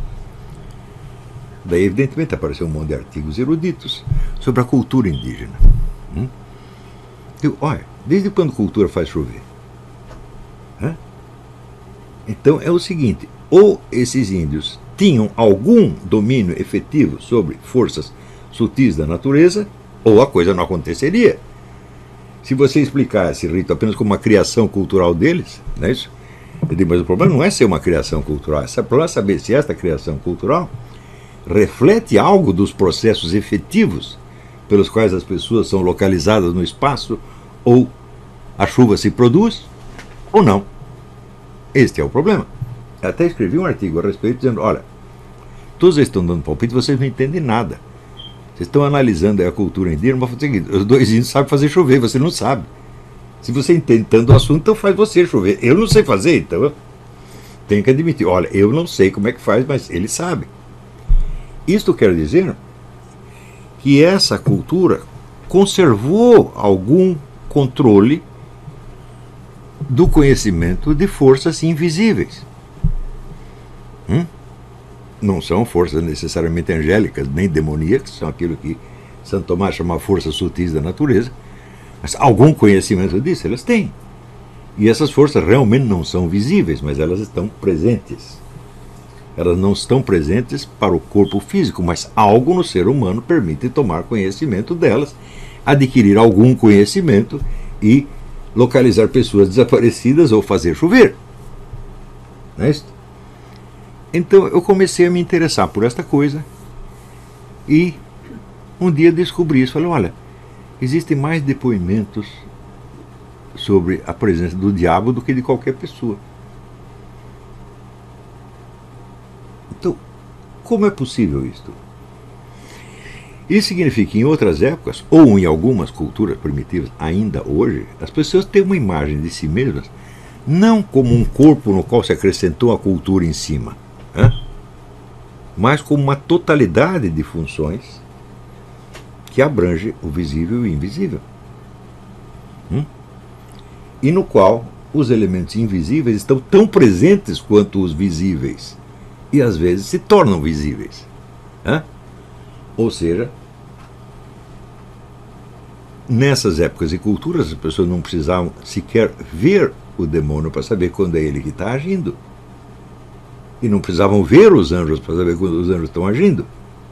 Daí, evidentemente, apareceu um monte de artigos eruditos sobre a cultura indígena. Hum? Eu, olha, desde quando cultura faz chover? Hã? Então é o seguinte, ou esses índios tinham algum domínio efetivo sobre forças sutis da natureza, ou a coisa não aconteceria. Se você explicar esse rito apenas como uma criação cultural deles, não é isso? Eu digo, mas o problema não é ser uma criação cultural, o problema é saber se esta criação cultural reflete algo dos processos efetivos pelos quais as pessoas são localizadas no espaço, ou a chuva se produz, ou não. Este é o problema. Eu até escrevi um artigo a respeito dizendo, olha, todos eles estão dando palpite, vocês não entendem nada. Vocês estão analisando a cultura indígena, mas os dois índios sabem fazer chover, você não sabe. Se você entende tanto o assunto, então faz você chover. Eu não sei fazer, então eu tenho que admitir, olha, eu não sei como é que faz, mas eles sabem. Isto quer dizer que essa cultura conservou algum controle do conhecimento de forças invisíveis. Hum? Não são forças necessariamente angélicas, nem demoníacas, são aquilo que Santo Tomás chama forças sutis da natureza, mas algum conhecimento disso elas têm. E essas forças realmente não são visíveis, mas elas estão presentes. Elas não estão presentes para o corpo físico, mas algo no ser humano permite tomar conhecimento delas, adquirir algum conhecimento e localizar pessoas desaparecidas ou fazer chover. Não é isso? Então eu comecei a me interessar por esta coisa e um dia descobri isso. Falei, olha, existem mais depoimentos sobre a presença do diabo do que de qualquer pessoa. Então, como é possível isto? Isso significa que em outras épocas, ou em algumas culturas primitivas, ainda hoje, as pessoas têm uma imagem de si mesmas não como um corpo no qual se acrescentou a cultura em cima, né? Mas como uma totalidade de funções que abrange o visível e o invisível. Hum? E no qual os elementos invisíveis estão tão presentes quanto os visíveis. E às vezes se tornam visíveis. Né? Ou seja, nessas épocas e culturas as pessoas não precisavam sequer ver o demônio para saber quando é ele que está agindo. E não precisavam ver os anjos para saber quando os anjos estão agindo.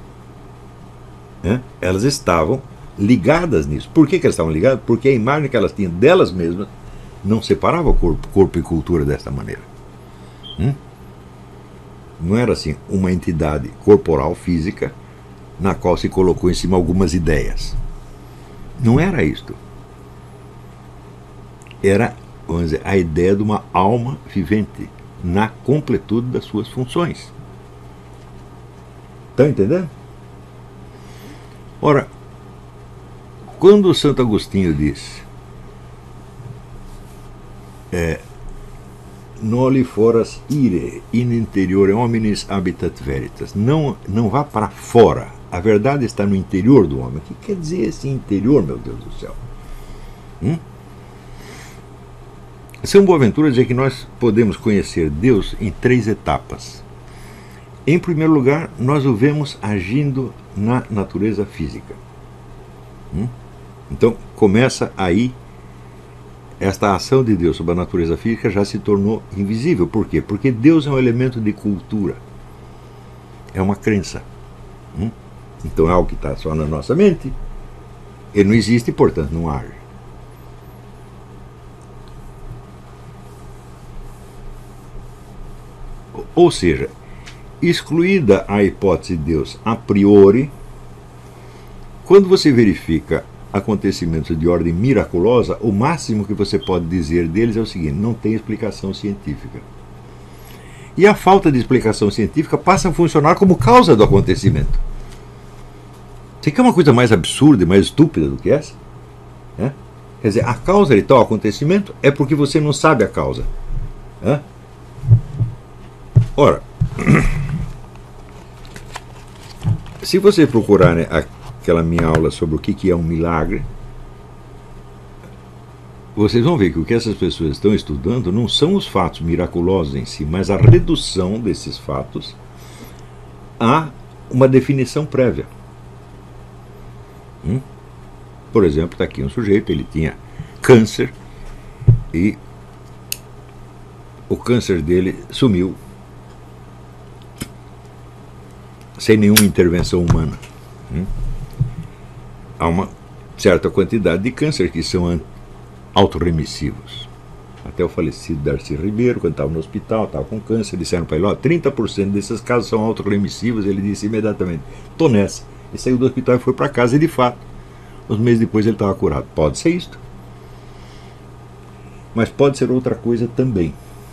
Né? Elas estavam ligadas nisso. Por que, que elas estavam ligadas? Porque a imagem que elas tinham delas mesmas não separava corpo, corpo e cultura desta maneira. Hum? Não era assim uma entidade corporal, física, na qual se colocou em cima algumas ideias. Não era isto. Era, vamos dizer, a ideia de uma alma vivente na completude das suas funções. Estão entendendo? Ora, quando Santo Agostinho diz é, noli foras ire, in interiore hominis habitat veritas. Não, não vá para fora. A verdade está no interior do homem. O que quer dizer esse interior, meu Deus do céu? Hum? São Boaventura diz que nós podemos conhecer Deus em três etapas. Em primeiro lugar, nós o vemos agindo na natureza física. Hum? Então, começa aí. Esta ação de Deus sobre a natureza física já se tornou invisível. Por quê? Porque Deus é um elemento de cultura. É uma crença. Hum? Então é algo que está só na nossa mente. Ele não existe, portanto, não age. Ou seja, excluída a hipótese de Deus a priori, quando você verifica acontecimentos de ordem miraculosa, o máximo que você pode dizer deles é o seguinte: não tem explicação científica. E a falta de explicação científica passa a funcionar como causa do acontecimento. Você quer uma coisa mais absurda e mais estúpida do que essa? É? Quer dizer, a causa de tal acontecimento é porque você não sabe a causa. Hã? Ora, se você procurar, né, aquela minha aula sobre o que é um milagre, vocês vão ver que o que essas pessoas estão estudando não são os fatos miraculosos em si, mas a redução desses fatos a uma definição prévia. Hum? Por exemplo, está aqui um sujeito, ele tinha câncer e o câncer dele sumiu sem nenhuma intervenção humana. Hum? Há uma certa quantidade de câncer que são autorremissivos. Até o falecido Darcy Ribeiro, quando estava no hospital, estava com câncer, disseram para ele, ó, trinta por cento desses casos são autorremissivos. Ele disse imediatamente, estou nessa. E saiu do hospital e foi para casa, e de fato, uns meses depois ele estava curado. Pode ser isto, mas pode ser outra coisa também.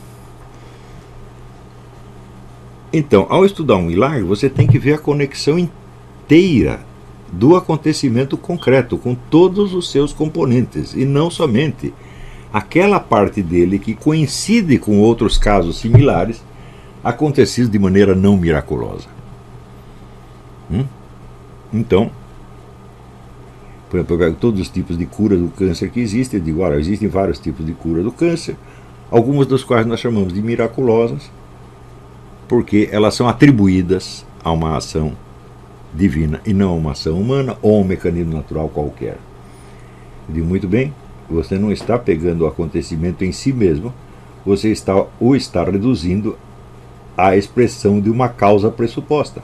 Então, ao estudar um milagre, você tem que ver a conexão inteira do acontecimento concreto, com todos os seus componentes, e não somente aquela parte dele que coincide com outros casos similares acontecidos de maneira não miraculosa. Hum? Então, por exemplo, eu pego todos os tipos de cura do câncer que existem, eu digo, olha, existem vários tipos de cura do câncer, algumas das quais nós chamamos de miraculosas, porque elas são atribuídas a uma ação divina e não a uma ação humana ou a um mecanismo natural qualquer. Eu digo, muito bem, você não está pegando o acontecimento em si mesmo, você está, o está reduzindo à expressão de uma causa pressuposta.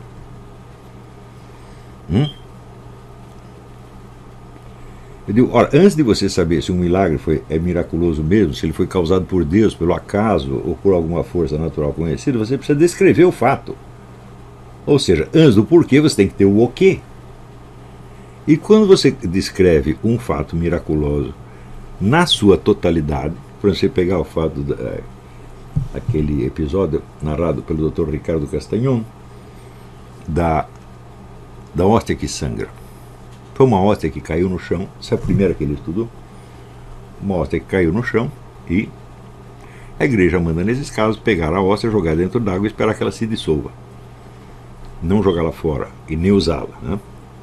Hum? Eu digo, ora, antes de você saber se um milagre foi, é miraculoso mesmo, se ele foi causado por Deus, pelo acaso ou por alguma força natural conhecida, você precisa descrever o fato. Ou seja, antes do porquê, você tem que ter o o quê. E quando você descreve um fato miraculoso na sua totalidade, por exemplo, você pegar o fato da, aquele episódio narrado pelo doutor Ricardo Castanhon, da, da hóstia que sangra. Foi uma hóstia que caiu no chão, essa é a primeira que ele estudou, uma hóstia que caiu no chão, e a igreja manda, nesses casos, pegar a hóstia, jogar dentro d'água e esperar que ela se dissolva. Não jogá-la fora e nem usá-la, né?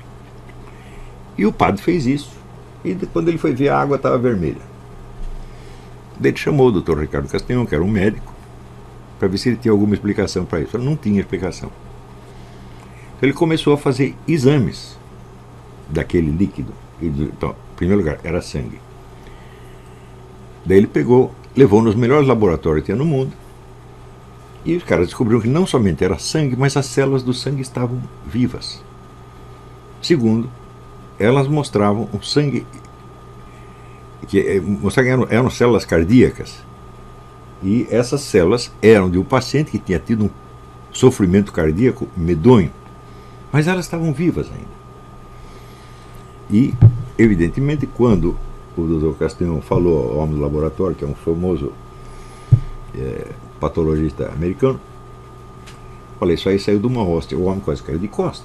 E o padre fez isso, e quando ele foi ver, a água estava vermelha. Daí ele chamou o doutor Ricardo Castanhon, que era um médico, para ver se ele tinha alguma explicação para isso. Ele não tinha explicação. Então ele começou a fazer exames daquele líquido. Então, em primeiro lugar, era sangue. Daí ele pegou, levou nos melhores laboratórios que tinha no mundo, e os caras descobriram que não somente era sangue, mas as células do sangue estavam vivas. Segundo, elas mostravam um sangue que mostravam que eram, eram células cardíacas, e essas células eram de um paciente que tinha tido um sofrimento cardíaco medonho, mas elas estavam vivas ainda. E, evidentemente, quando o doutor Castanhon falou ao homem do laboratório, que é um famoso é, patologista americano, falei, isso aí saiu de uma hóstia. O homem quase caiu de costa.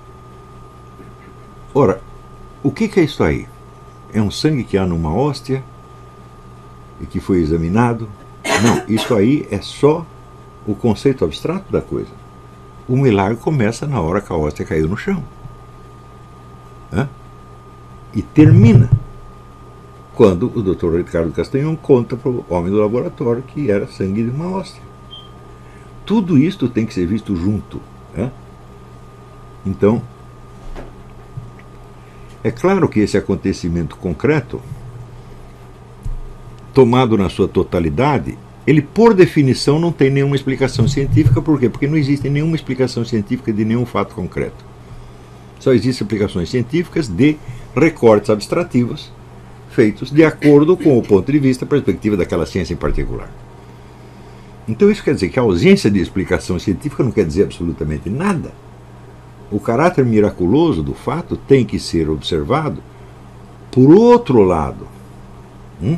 Ora, o que, que é isso aí? É um sangue que há numa hóstia e que foi examinado? Não, isso aí é só o conceito abstrato da coisa. O milagre começa na hora que a hóstia caiu no chão. Hã? E termina quando o doutor Ricardo Castanhon conta para o homem do laboratório que era sangue de uma hóstia. Tudo isto tem que ser visto junto. Né? Então, é claro que esse acontecimento concreto, tomado na sua totalidade, ele, por definição, não tem nenhuma explicação científica. Por quê? Porque não existe nenhuma explicação científica de nenhum fato concreto. Só existem explicações científicas de recortes abstrativos feitos de acordo com o ponto de vista, a perspectiva daquela ciência em particular. Então isso quer dizer que a ausência de explicação científica não quer dizer absolutamente nada. O caráter miraculoso do fato tem que ser observado por outro lado. Hum?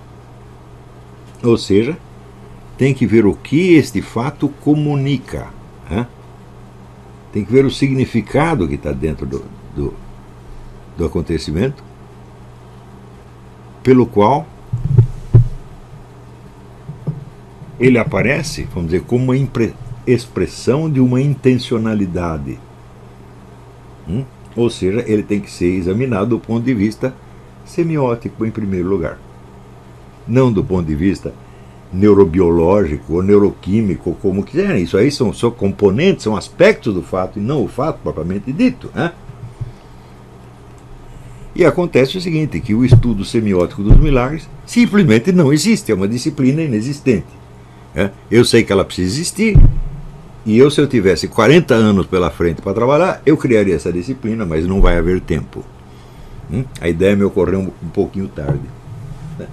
Ou seja, tem que ver o que este fato comunica. Hein? Tem que ver o significado que está dentro do, do, do acontecimento, pelo qual ele aparece, vamos dizer, como uma expressão de uma intencionalidade. Hum? Ou seja, ele tem que ser examinado do ponto de vista semiótico, em primeiro lugar. Não do ponto de vista neurobiológico ou neuroquímico, como quiserem. Isso aí são só componentes, são aspectos do fato, e não o fato propriamente dito. Né? E acontece o seguinte, que o estudo semiótico dos milagres simplesmente não existe, é uma disciplina inexistente. Né? Eu sei que ela precisa existir, e eu, se eu tivesse quarenta anos pela frente para trabalhar, eu criaria essa disciplina, mas não vai haver tempo. Hum? A ideia me ocorreu um, um pouquinho tarde. Né?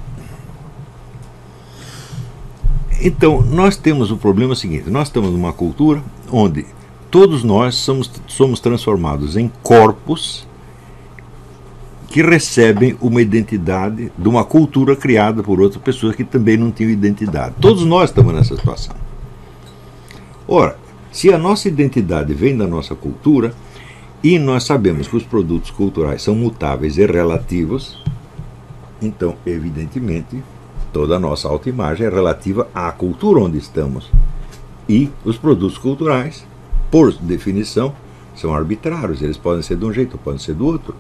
Então, nós temos o problema seguinte, nós estamos numa cultura onde todos nós somos, somos transformados em corpos que recebem uma identidade de uma cultura criada por outras pessoas que também não tinham identidade. Todos nós estamos nessa situação. Ora, se a nossa identidade vem da nossa cultura, e nós sabemos que os produtos culturais são mutáveis e relativos, então, evidentemente, toda a nossa autoimagem é relativa à cultura onde estamos. E os produtos culturais, por definição, são arbitrários. Eles podem ser de um jeito, podem ser do outro.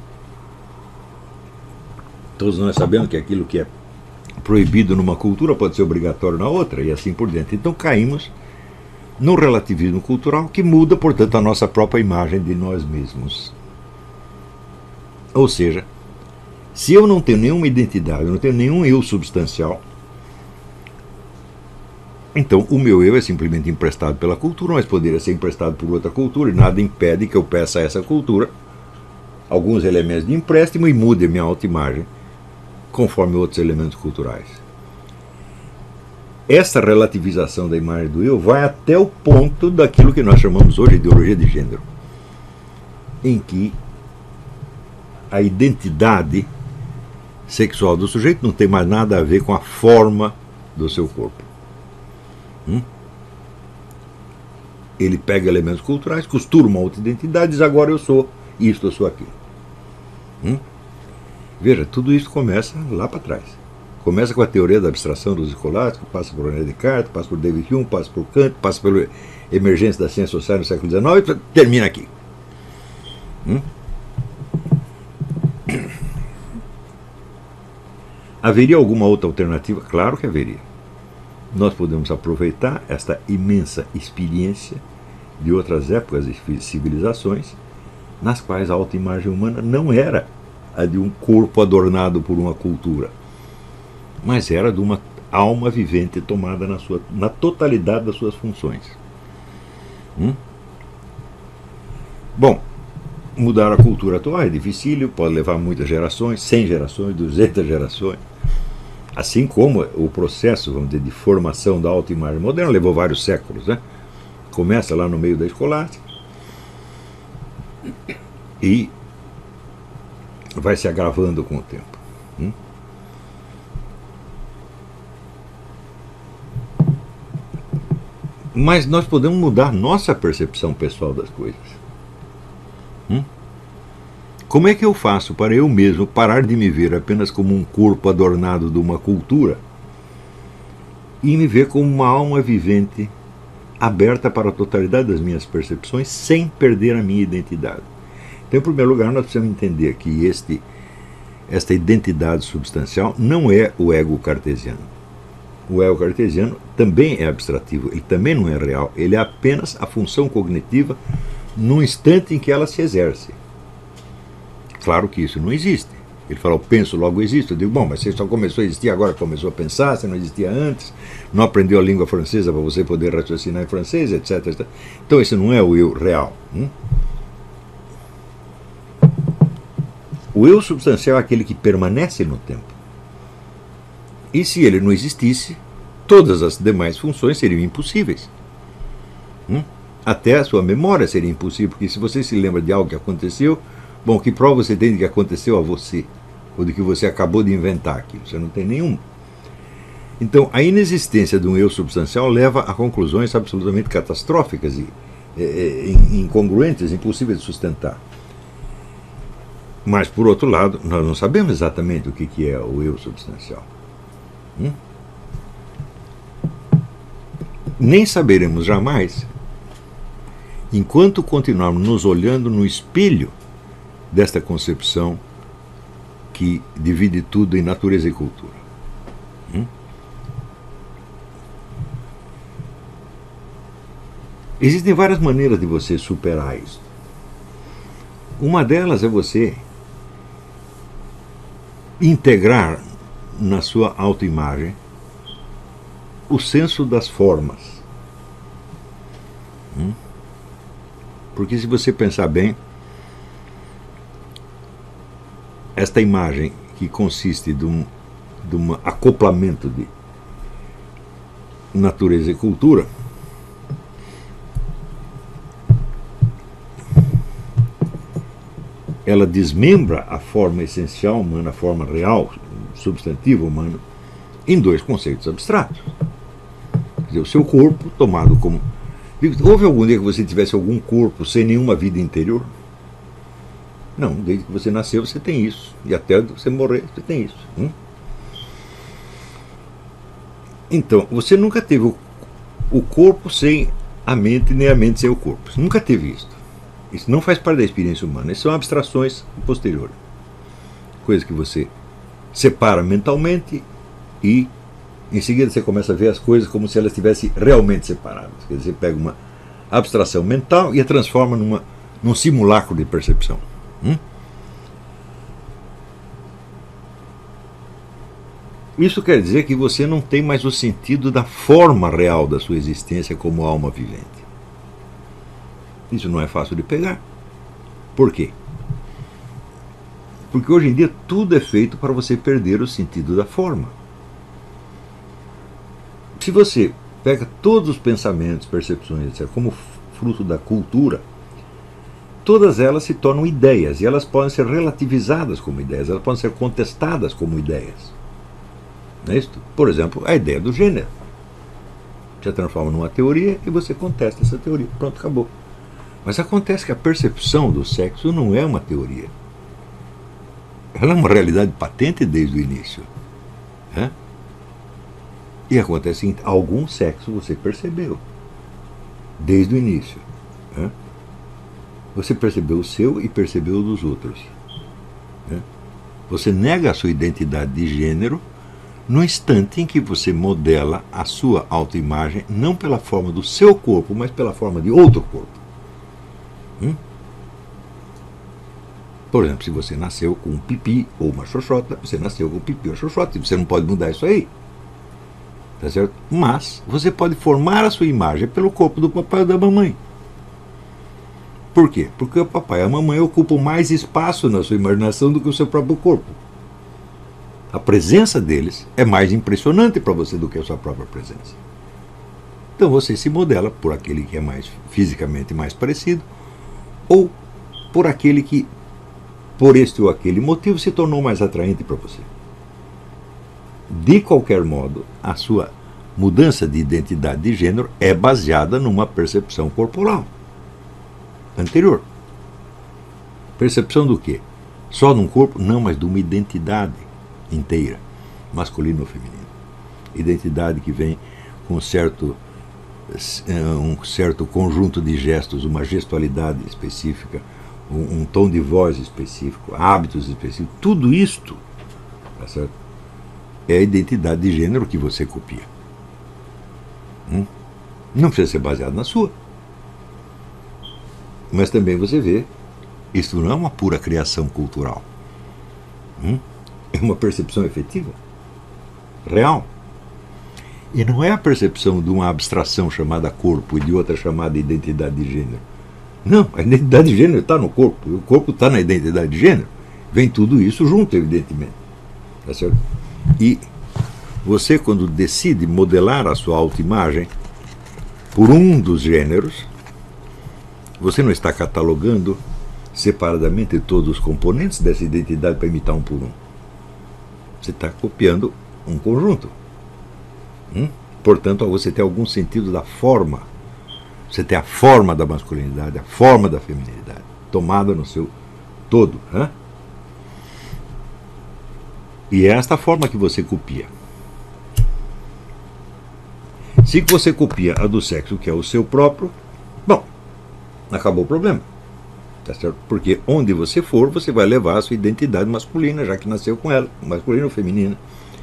Todos nós sabemos que aquilo que é proibido numa cultura pode ser obrigatório na outra, e assim por diante. Então, caímos no relativismo cultural, que muda, portanto, a nossa própria imagem de nós mesmos. Ou seja, se eu não tenho nenhuma identidade, eu não tenho nenhum eu substancial, então o meu eu é simplesmente emprestado pela cultura, mas poderia ser emprestado por outra cultura, e nada impede que eu peça a essa cultura alguns elementos de empréstimo e mude a minha autoimagem conforme outros elementos culturais. Essa relativização da imagem do eu vai até o ponto daquilo que nós chamamos hoje de ideologia de gênero, em que a identidade sexual do sujeito não tem mais nada a ver com a forma do seu corpo. Hum? Ele pega elementos culturais, costura uma outra identidade e diz: agora eu sou isto, eu sou aquilo. Hum? Veja, tudo isso começa lá para trás. Começa com a teoria da abstração dos escolásticos, passa por René Descartes, passa por David Hume, passa por Kant, passa pela emergência da ciência social no século dezenove e termina aqui. Hum? Haveria alguma outra alternativa? Claro que haveria. Nós podemos aproveitar esta imensa experiência de outras épocas e civilizações nas quais a autoimagem humana não era a de um corpo adornado por uma cultura, mas era de uma alma vivente tomada na, sua, na totalidade das suas funções. Hum? Bom, mudar a cultura atual é difícil, pode levar muitas gerações, cem gerações, duzentas gerações. Assim como o processo, vamos dizer, de formação da autoimagem moderna levou vários séculos, né? Começa lá no meio da escolástica e vai se agravando com o tempo. Hum? Mas nós podemos mudar nossa percepção pessoal das coisas. Hum? Como é que eu faço para eu mesmo parar de me ver apenas como um corpo adornado de uma cultura e me ver como uma alma vivente aberta para a totalidade das minhas percepções sem perder a minha identidade? Então, em primeiro lugar, nós precisamos entender que este, esta identidade substancial não é o ego cartesiano. O ego cartesiano também é abstrativo, ele também não é real, ele é apenas a função cognitiva no instante em que ela se exerce. Claro que isso não existe. Ele fala: eu penso, logo existo. Eu digo: bom, mas você só começou a existir agora, começou a pensar, você não existia antes, não aprendeu a língua francesa para você poder raciocinar em francês, etc, etcétera. Então esse não é o eu real. Hum? O eu substancial é aquele que permanece no tempo. E se ele não existisse, todas as demais funções seriam impossíveis. Hum? Até a sua memória seria impossível, porque se você se lembra de algo que aconteceu, bom, que prova você tem de que aconteceu a você? Ou de que você acabou de inventar aquilo? Você não tem nenhum. Então, a inexistência de um eu substancial leva a conclusões absolutamente catastróficas e é, incongruentes, impossíveis de sustentar. Mas, por outro lado, nós não sabemos exatamente o que é o eu substancial. Hum? Nem saberemos jamais enquanto continuarmos nos olhando no espelho desta concepção que divide tudo em natureza e cultura. Hum? Existem várias maneiras de você superar isso. Uma delas é você integrar na sua autoimagem o senso das formas. Hum? Porque se você pensar bem, esta imagem que consiste de um, de um acoplamento de natureza e cultura, ela desmembra a forma essencial humana, a forma real, substantiva humana, em dois conceitos abstratos. Quer dizer, o seu corpo tomado como... Houve algum dia que você tivesse algum corpo sem nenhuma vida interior? Não, desde que você nasceu você tem isso. E até você morrer você tem isso. Hum? Então, você nunca teve o, o corpo sem a mente, nem a mente sem o corpo. Você nunca teve isso. Isso não faz parte da experiência humana. Isso são abstrações posteriores. Coisas que você separa mentalmente e em seguida você começa a ver as coisas como se elas estivessem realmente separadas. Quer dizer, você pega uma abstração mental e a transforma numa, num simulacro de percepção. Hum? Isso quer dizer que você não tem mais o sentido da forma real da sua existência como alma vivente. Isso não é fácil de pegar. Por quê? Porque hoje em dia tudo é feito para você perder o sentido da forma. Se você pega todos os pensamentos, percepções, etcétera, como fruto da cultura, todas elas se tornam ideias, e elas podem ser relativizadas como ideias, elas podem ser contestadas como ideias. Não é isso? Por exemplo, a ideia do gênero. Você transforma numa teoria e você contesta essa teoria. Pronto, acabou. Mas acontece que a percepção do sexo não é uma teoria. Ela é uma realidade patente desde o início. É? E acontece que algum sexo você percebeu desde o início. É? Você percebeu o seu e percebeu o dos outros. É? Você nega a sua identidade de gênero no instante em que você modela a sua autoimagem não pela forma do seu corpo, mas pela forma de outro corpo. Hum? Por exemplo, se você nasceu com um pipi ou uma xoxota, você nasceu com um pipi ou uma xoxota, e você não pode mudar isso aí. Tá certo? Mas você pode formar a sua imagem pelo corpo do papai ou da mamãe. Por quê? Porque o papai e a mamãe ocupam mais espaço na sua imaginação do que o seu próprio corpo. A presença deles é mais impressionante para você do que a sua própria presença. Então você se modela por aquele que é mais fisicamente mais parecido, ou por aquele que, por este ou aquele motivo, se tornou mais atraente para você. De qualquer modo, a sua mudança de identidade de gênero é baseada numa percepção corporal anterior. Percepção do quê? Só de um corpo? Não, mas de uma identidade inteira, masculino ou feminino. Identidade que vem com um certo, um certo conjunto de gestos, uma gestualidade específica, um, um tom de voz específico, hábitos específicos. Tudo isto, tá certo? É a identidade de gênero que você copia. Hum? Não precisa ser baseado na sua. Mas também você vê, isso não é uma pura criação cultural. Hum? É uma percepção efetiva, real. E não é a percepção de uma abstração chamada corpo e de outra chamada identidade de gênero. Não, a identidade de gênero está no corpo, e o corpo está na identidade de gênero. Vem tudo isso junto, evidentemente. Tá certo? E você, quando decide modelar a sua autoimagem por um dos gêneros, você não está catalogando separadamente todos os componentes dessa identidade para imitar um por um. Você está copiando um conjunto. Hum? Portanto, você tem algum sentido da forma. Você tem a forma da masculinidade, a forma da feminilidade, tomada no seu todo. Hein? E é esta forma que você copia. Se você copia a do sexo que é o seu próprio, bom, acabou o problema. Tá certo? Porque onde você for, você vai levar a sua identidade masculina, já que nasceu com ela, masculina ou feminina.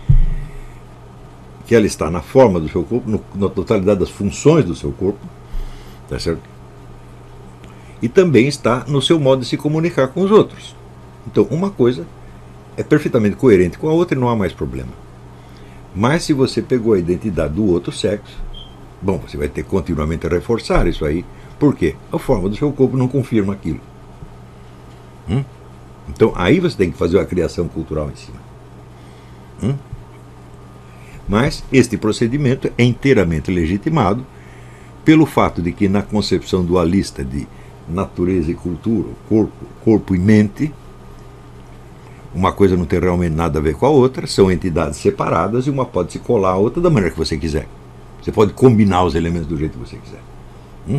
Que ela está na forma do seu corpo, no, na totalidade das funções do seu corpo, tá certo? E também está no seu modo de se comunicar com os outros. Então, uma coisa é perfeitamente coerente com a outra e não há mais problema. Mas se você pegou a identidade do outro sexo, bom, você vai ter que continuamente reforçar isso aí. Por quê? A forma do seu corpo não confirma aquilo. Hum? Então, aí você tem que fazer uma criação cultural em cima. Hum? Mas este procedimento é inteiramente legitimado pelo fato de que na concepção dualista de natureza e cultura, corpo, corpo e mente, uma coisa não tem realmente nada a ver com a outra, são entidades separadas e uma pode se colar a outra da maneira que você quiser. Você pode combinar os elementos do jeito que você quiser. Hum?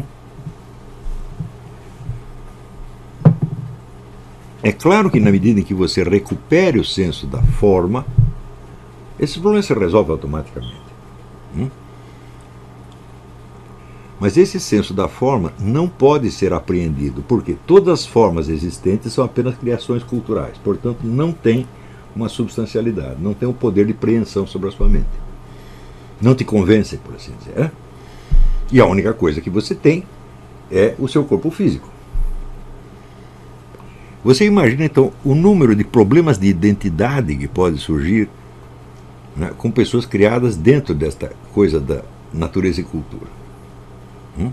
É claro que na medida em que você recupere o senso da forma, esse problema se resolve automaticamente. Hum? Mas esse senso da forma não pode ser apreendido, porque todas as formas existentes são apenas criações culturais, portanto não tem uma substancialidade, não tem o poder de preensão sobre a sua mente. Não te convencem, por assim dizer. É? E a única coisa que você tem é o seu corpo físico. Você imagina então o número de problemas de identidade que pode surgir, né, com pessoas criadas dentro desta coisa da natureza e cultura. Hum?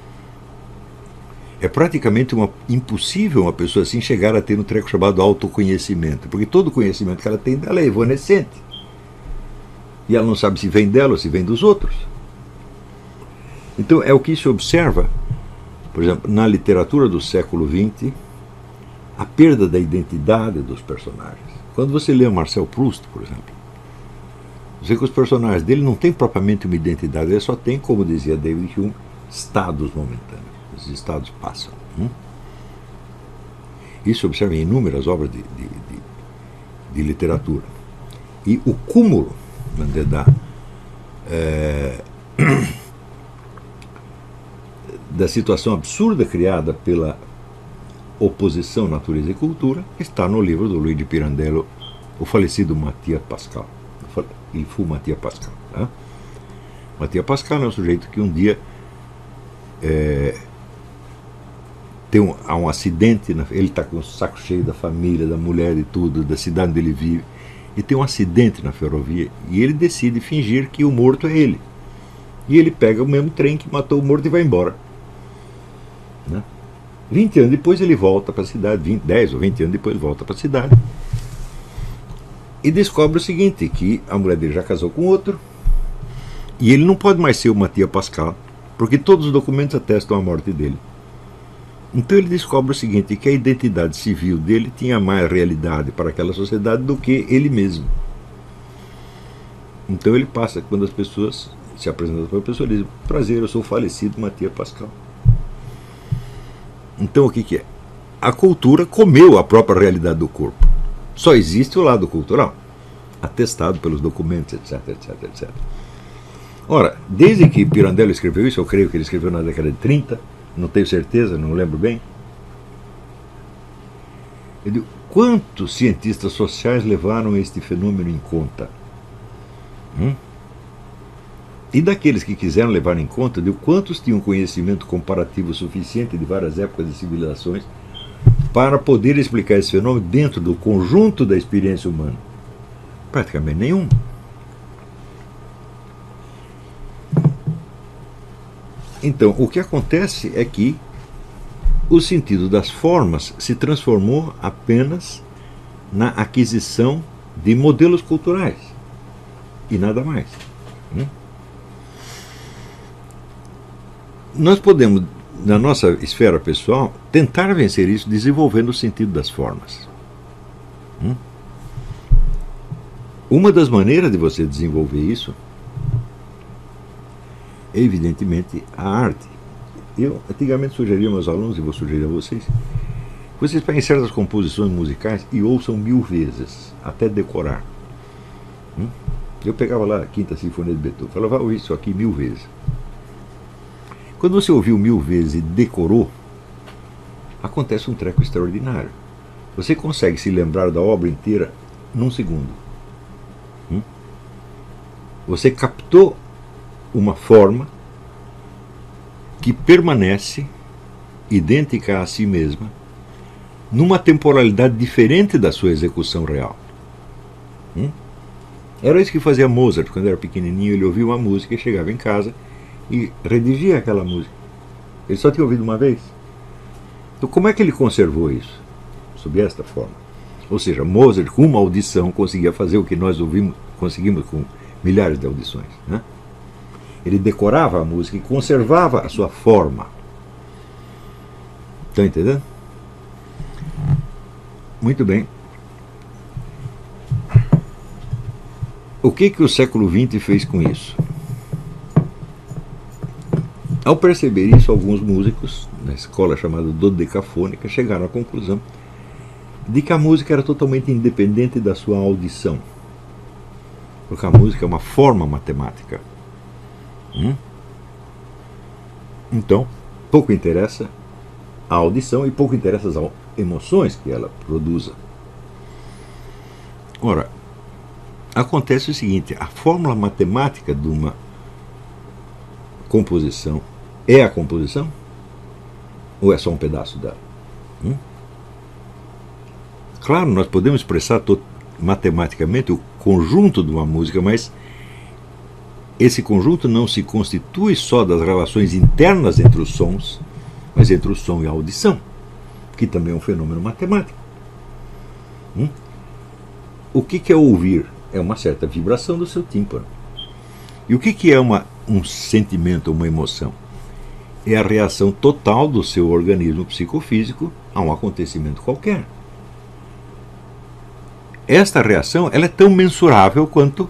É praticamente uma, impossível uma pessoa assim chegar a ter um treco chamado autoconhecimento, porque todo conhecimento que ela tem dela é evanescente. E ela não sabe se vem dela ou se vem dos outros. Então é o que se observa, por exemplo, na literatura do século vinte, a perda da identidade dos personagens. Quando você lê Marcel Proust, por exemplo, você vê que os personagens dele não têm propriamente uma identidade, ele só tem, como dizia David Hume, estados momentâneos. Os estados passam. Hum? Isso observa em inúmeras obras de, de, de, de literatura. E o cúmulo da, é, da situação absurda criada pela oposição natureza e cultura está no livro do Luigi Pirandello, o falecido Mathias Pascal. Il fu Mathias Pascal. Tá? Mathias Pascal é um sujeito que um dia é, tem um, há um acidente, na, ele está com o saco cheio da família, da mulher e tudo, da cidade onde ele vive, e tem um acidente na ferrovia e ele decide fingir que o morto é ele. E ele pega o mesmo trem que matou o morto e vai embora. Né? vinte anos depois ele volta para a cidade, vinte, dez ou vinte anos depois ele volta para a cidade e descobre o seguinte, que a mulher dele já casou com outro e ele não pode mais ser o Mathias Pascal, porque todos os documentos atestam a morte dele. Então ele descobre o seguinte, que a identidade civil dele tinha mais realidade para aquela sociedade do que ele mesmo. Então ele passa, quando as pessoas se apresentam para a pessoa, ele diz: prazer, eu sou o falecido Mathias Pascal. Então o que, que é? A cultura comeu a própria realidade do corpo. Só existe o lado cultural, atestado pelos documentos, etc, etc, etcétera. Ora, desde que Pirandello escreveu isso, eu creio que ele escreveu na década de trinta, não tenho certeza, não lembro bem, eu digo, quantos cientistas sociais levaram este fenômeno em conta? Hum? E daqueles que quiseram levar em conta, de quantos tinham conhecimento comparativo suficiente de várias épocas e civilizações para poder explicar esse fenômeno dentro do conjunto da experiência humana? Praticamente nenhum. Então, o que acontece é que o sentido das formas se transformou apenas na aquisição de modelos culturais e nada mais. Hum? Nós podemos, na nossa esfera pessoal, tentar vencer isso desenvolvendo o sentido das formas. Hum? Uma das maneiras de você desenvolver isso é, evidentemente, a arte. Eu antigamente sugeria aos meus alunos, e vou sugerir a vocês, que vocês peguem certas composições musicais e ouçam mil vezes, até decorar. Hum? Eu pegava lá a Quinta Sinfonia de Beethoven, falava, ouvir isso aqui mil vezes. Quando você ouviu mil vezes e decorou, acontece um treco extraordinário. Você consegue se lembrar da obra inteira num segundo. Hum? Você captou uma forma que permanece idêntica a si mesma numa temporalidade diferente da sua execução real. Hum? Era isso que fazia Mozart quando era pequenininho. Ele ouvia uma música e chegava em casa e redigia aquela música. Ele só tinha ouvido uma vez. Então como é que ele conservou isso? Sob esta forma. Ou seja, Mozart com uma audição conseguia fazer o que nós ouvimos, conseguimos com milhares de audições, né? Ele decorava a música e conservava a sua forma. Estão entendendo? Muito bem. O que que o século vinte fez com isso? Ao perceber isso, alguns músicos, na escola chamada dodecafônica, chegaram à conclusão de que a música era totalmente independente da sua audição. Porque a música é uma forma matemática. Hum? Então, pouco interessa a audição e pouco interessa as emoções que ela produza. Ora, acontece o seguinte, a fórmula matemática de uma composição é a composição? Ou é só um pedaço dela? Hum? Claro, nós podemos expressar matematicamente o conjunto de uma música, mas esse conjunto não se constitui só das relações internas entre os sons, mas entre o som e a audição, que também é um fenômeno matemático. Hum? O que que é ouvir? É uma certa vibração do seu tímpano. E o que que é uma, um sentimento, uma emoção? É a reação total do seu organismo psicofísico a um acontecimento qualquer. Esta reação ela é tão mensurável quanto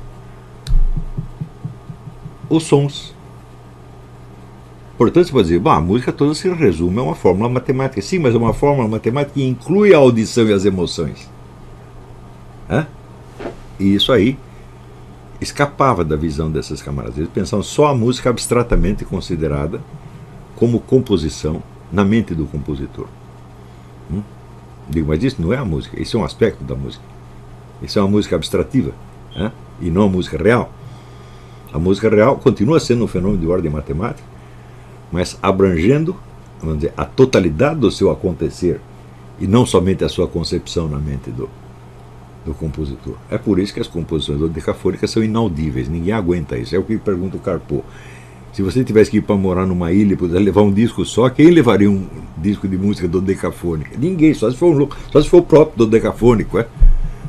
os sons. Portanto, você pode dizer, bom, a música toda se resume a uma fórmula matemática. Sim, mas é uma fórmula matemática que inclui a audição e as emoções. Hã? E isso aí escapava da visão dessas camaradas. Eles pensavam só a música abstratamente considerada como composição na mente do compositor. Hum? Digo, mas isso não é a música, isso é um aspecto da música. Isso é uma música abstrativa, né? E não a música real. A música real continua sendo um fenômeno de ordem matemática, mas abrangendo, vamos dizer, a totalidade do seu acontecer e não somente a sua concepção na mente do, do compositor. É por isso que as composições dodecafônicas são inaudíveis, ninguém aguenta isso. É o que pergunta o Carpo. Se você tivesse que ir para morar numa ilha e puder levar um disco só, quem levaria um disco de música dodecafônica? Ninguém, só se for, um, só se for o próprio dodecafônico, é?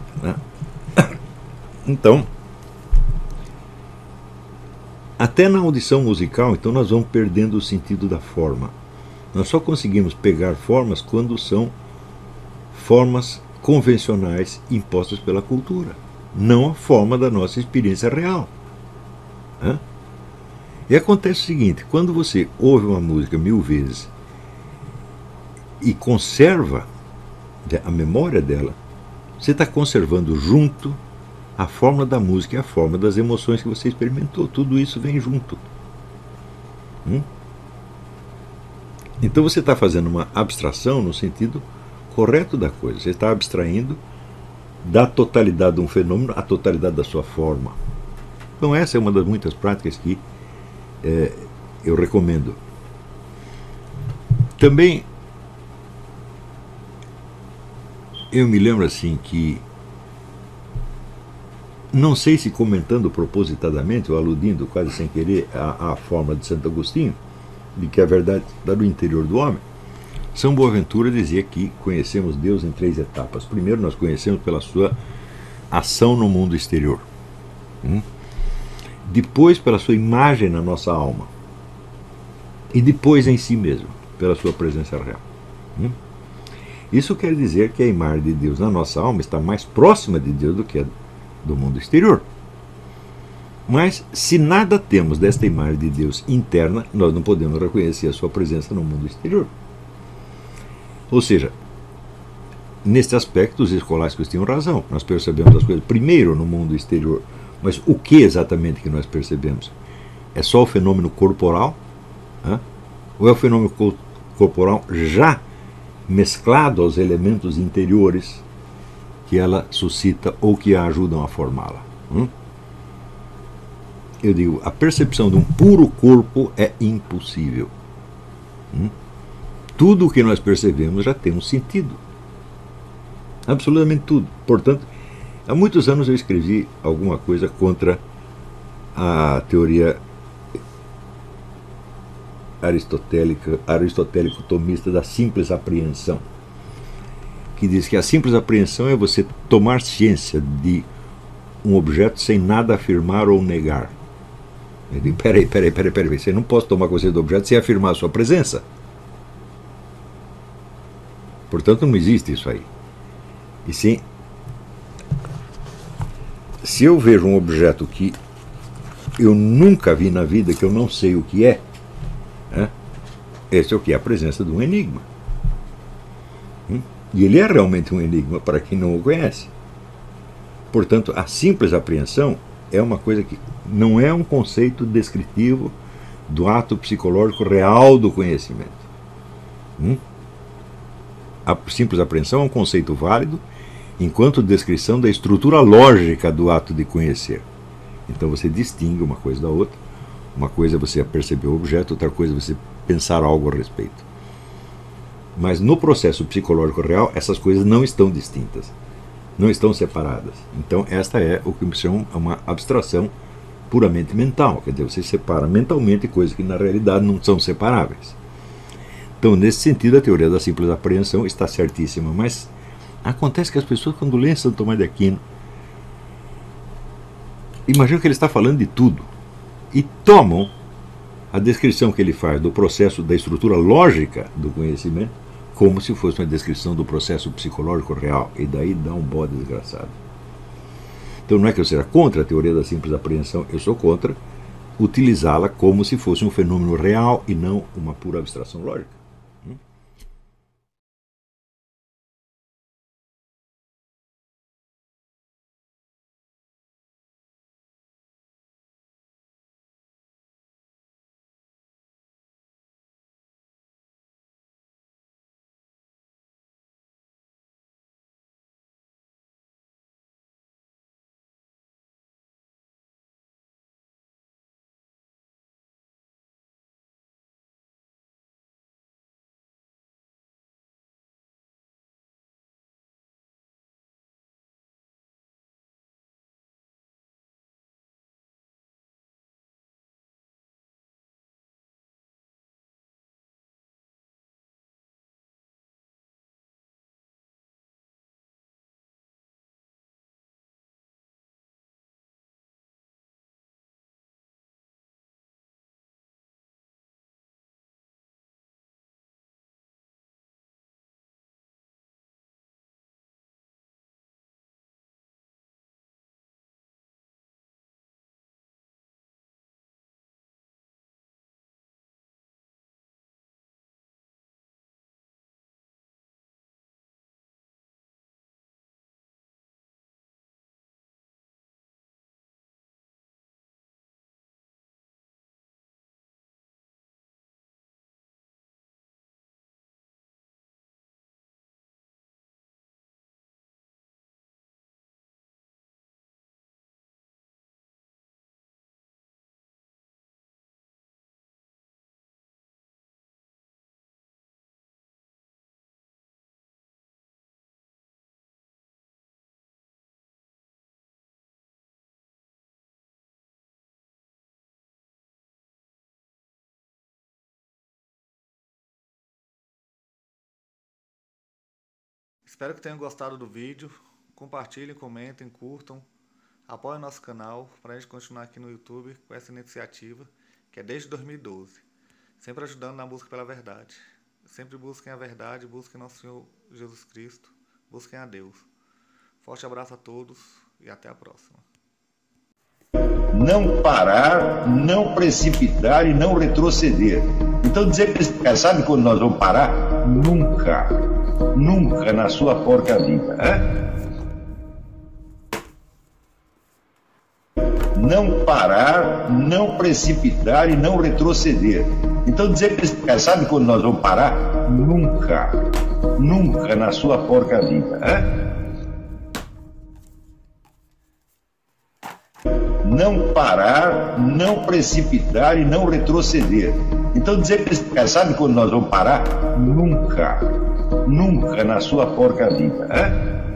Então, até na audição musical, então nós vamos perdendo o sentido da forma. Nós só conseguimos pegar formas quando são formas convencionais impostas pela cultura, não a forma da nossa experiência real. Hã? E acontece o seguinte, quando você ouve uma música mil vezes e conserva a memória dela, você está conservando junto a forma da música e a forma das emoções que você experimentou. Tudo isso vem junto. Hum? Então você está fazendo uma abstração no sentido correto da coisa. Você está abstraindo da totalidade de um fenômeno a totalidade da sua forma. Então essa é uma das muitas práticas que é, eu recomendo. Também eu me lembro assim que, não sei se comentando propositadamente ou aludindo quase sem querer à, à forma de Santo Agostinho, de que a verdade está no interior do homem, São Boaventura dizia que conhecemos Deus em três etapas. Primeiro, nós conhecemos pela sua ação no mundo exterior. Hum? Depois, pela sua imagem na nossa alma. E depois em si mesmo, pela sua presença real. Hum? Isso quer dizer que a imagem de Deus na nossa alma está mais próxima de Deus do que a do mundo exterior. Mas, se nada temos desta imagem de Deus interna, nós não podemos reconhecer a sua presença no mundo exterior. Ou seja, neste aspecto, os escolásticos tinham razão. Nós percebemos as coisas primeiro no mundo exterior, Mas o que exatamente que nós percebemos? É só o fenômeno corporal? Né? Ou é o fenômeno co corporal já mesclado aos elementos interiores que ela suscita ou que a ajudam a formá-la? Hum? Eu digo, a percepção de um puro corpo é impossível. Hum? Tudo o que nós percebemos já tem um sentido. Absolutamente tudo. Portanto, há muitos anos eu escrevi alguma coisa contra a teoria aristotélica, aristotélico-tomista da simples apreensão, que diz que a simples apreensão é você tomar ciência de um objeto sem nada afirmar ou negar. Eu digo, peraí, peraí, peraí, peraí, você não pode tomar consciência do objeto sem afirmar a sua presença. Portanto, não existe isso aí. E sim, se eu vejo um objeto que eu nunca vi na vida, que eu não sei o que é, né, esse é o que é a presença de um enigma. Hum? E ele é realmente um enigma para quem não o conhece. Portanto, a simples apreensão é uma coisa que não é um conceito descritivo do ato psicológico real do conhecimento. Hum? A simples apreensão é um conceito válido enquanto descrição da estrutura lógica do ato de conhecer. Então você distingue uma coisa da outra. Uma coisa é você perceber o objeto, outra coisa é você pensar algo a respeito. Mas no processo psicológico real, essas coisas não estão distintas, não estão separadas. Então esta é o que me chama uma abstração puramente mental. Quer dizer, você separa mentalmente coisas que na realidade não são separáveis. Então, nesse sentido, a teoria da simples apreensão está certíssima, mas acontece que as pessoas, quando leem Santo Tomás de Aquino, imaginam que ele está falando de tudo e tomam a descrição que ele faz do processo da estrutura lógica do conhecimento como se fosse uma descrição do processo psicológico real, e daí dá um bode desgraçado. Então não é que eu seja contra a teoria da simples apreensão, eu sou contra utilizá-la como se fosse um fenômeno real e não uma pura abstração lógica. Espero que tenham gostado do vídeo. Compartilhem, comentem, curtam. Apoiem nosso canal para a gente continuar aqui no YouTube com essa iniciativa que é desde dois mil e doze. Sempre ajudando na busca pela verdade. Sempre busquem a verdade, busquem nosso Senhor Jesus Cristo, busquem a Deus. Forte abraço a todos e até a próxima. Não parar, não precipitar e não retroceder. Então dizer para esse cara, sabe quando nós vamos parar? Nunca, nunca na sua porca vida. Hein? não parar, não precipitar e não retroceder. Então dizer para esse cara, sabe quando nós vamos parar? Nunca, nunca na sua porca vida. Hein? Não parar, não precipitar e não retroceder. Então dizer para esse cara, sabe quando nós vamos parar? Nunca, nunca na sua porca vida. Hein?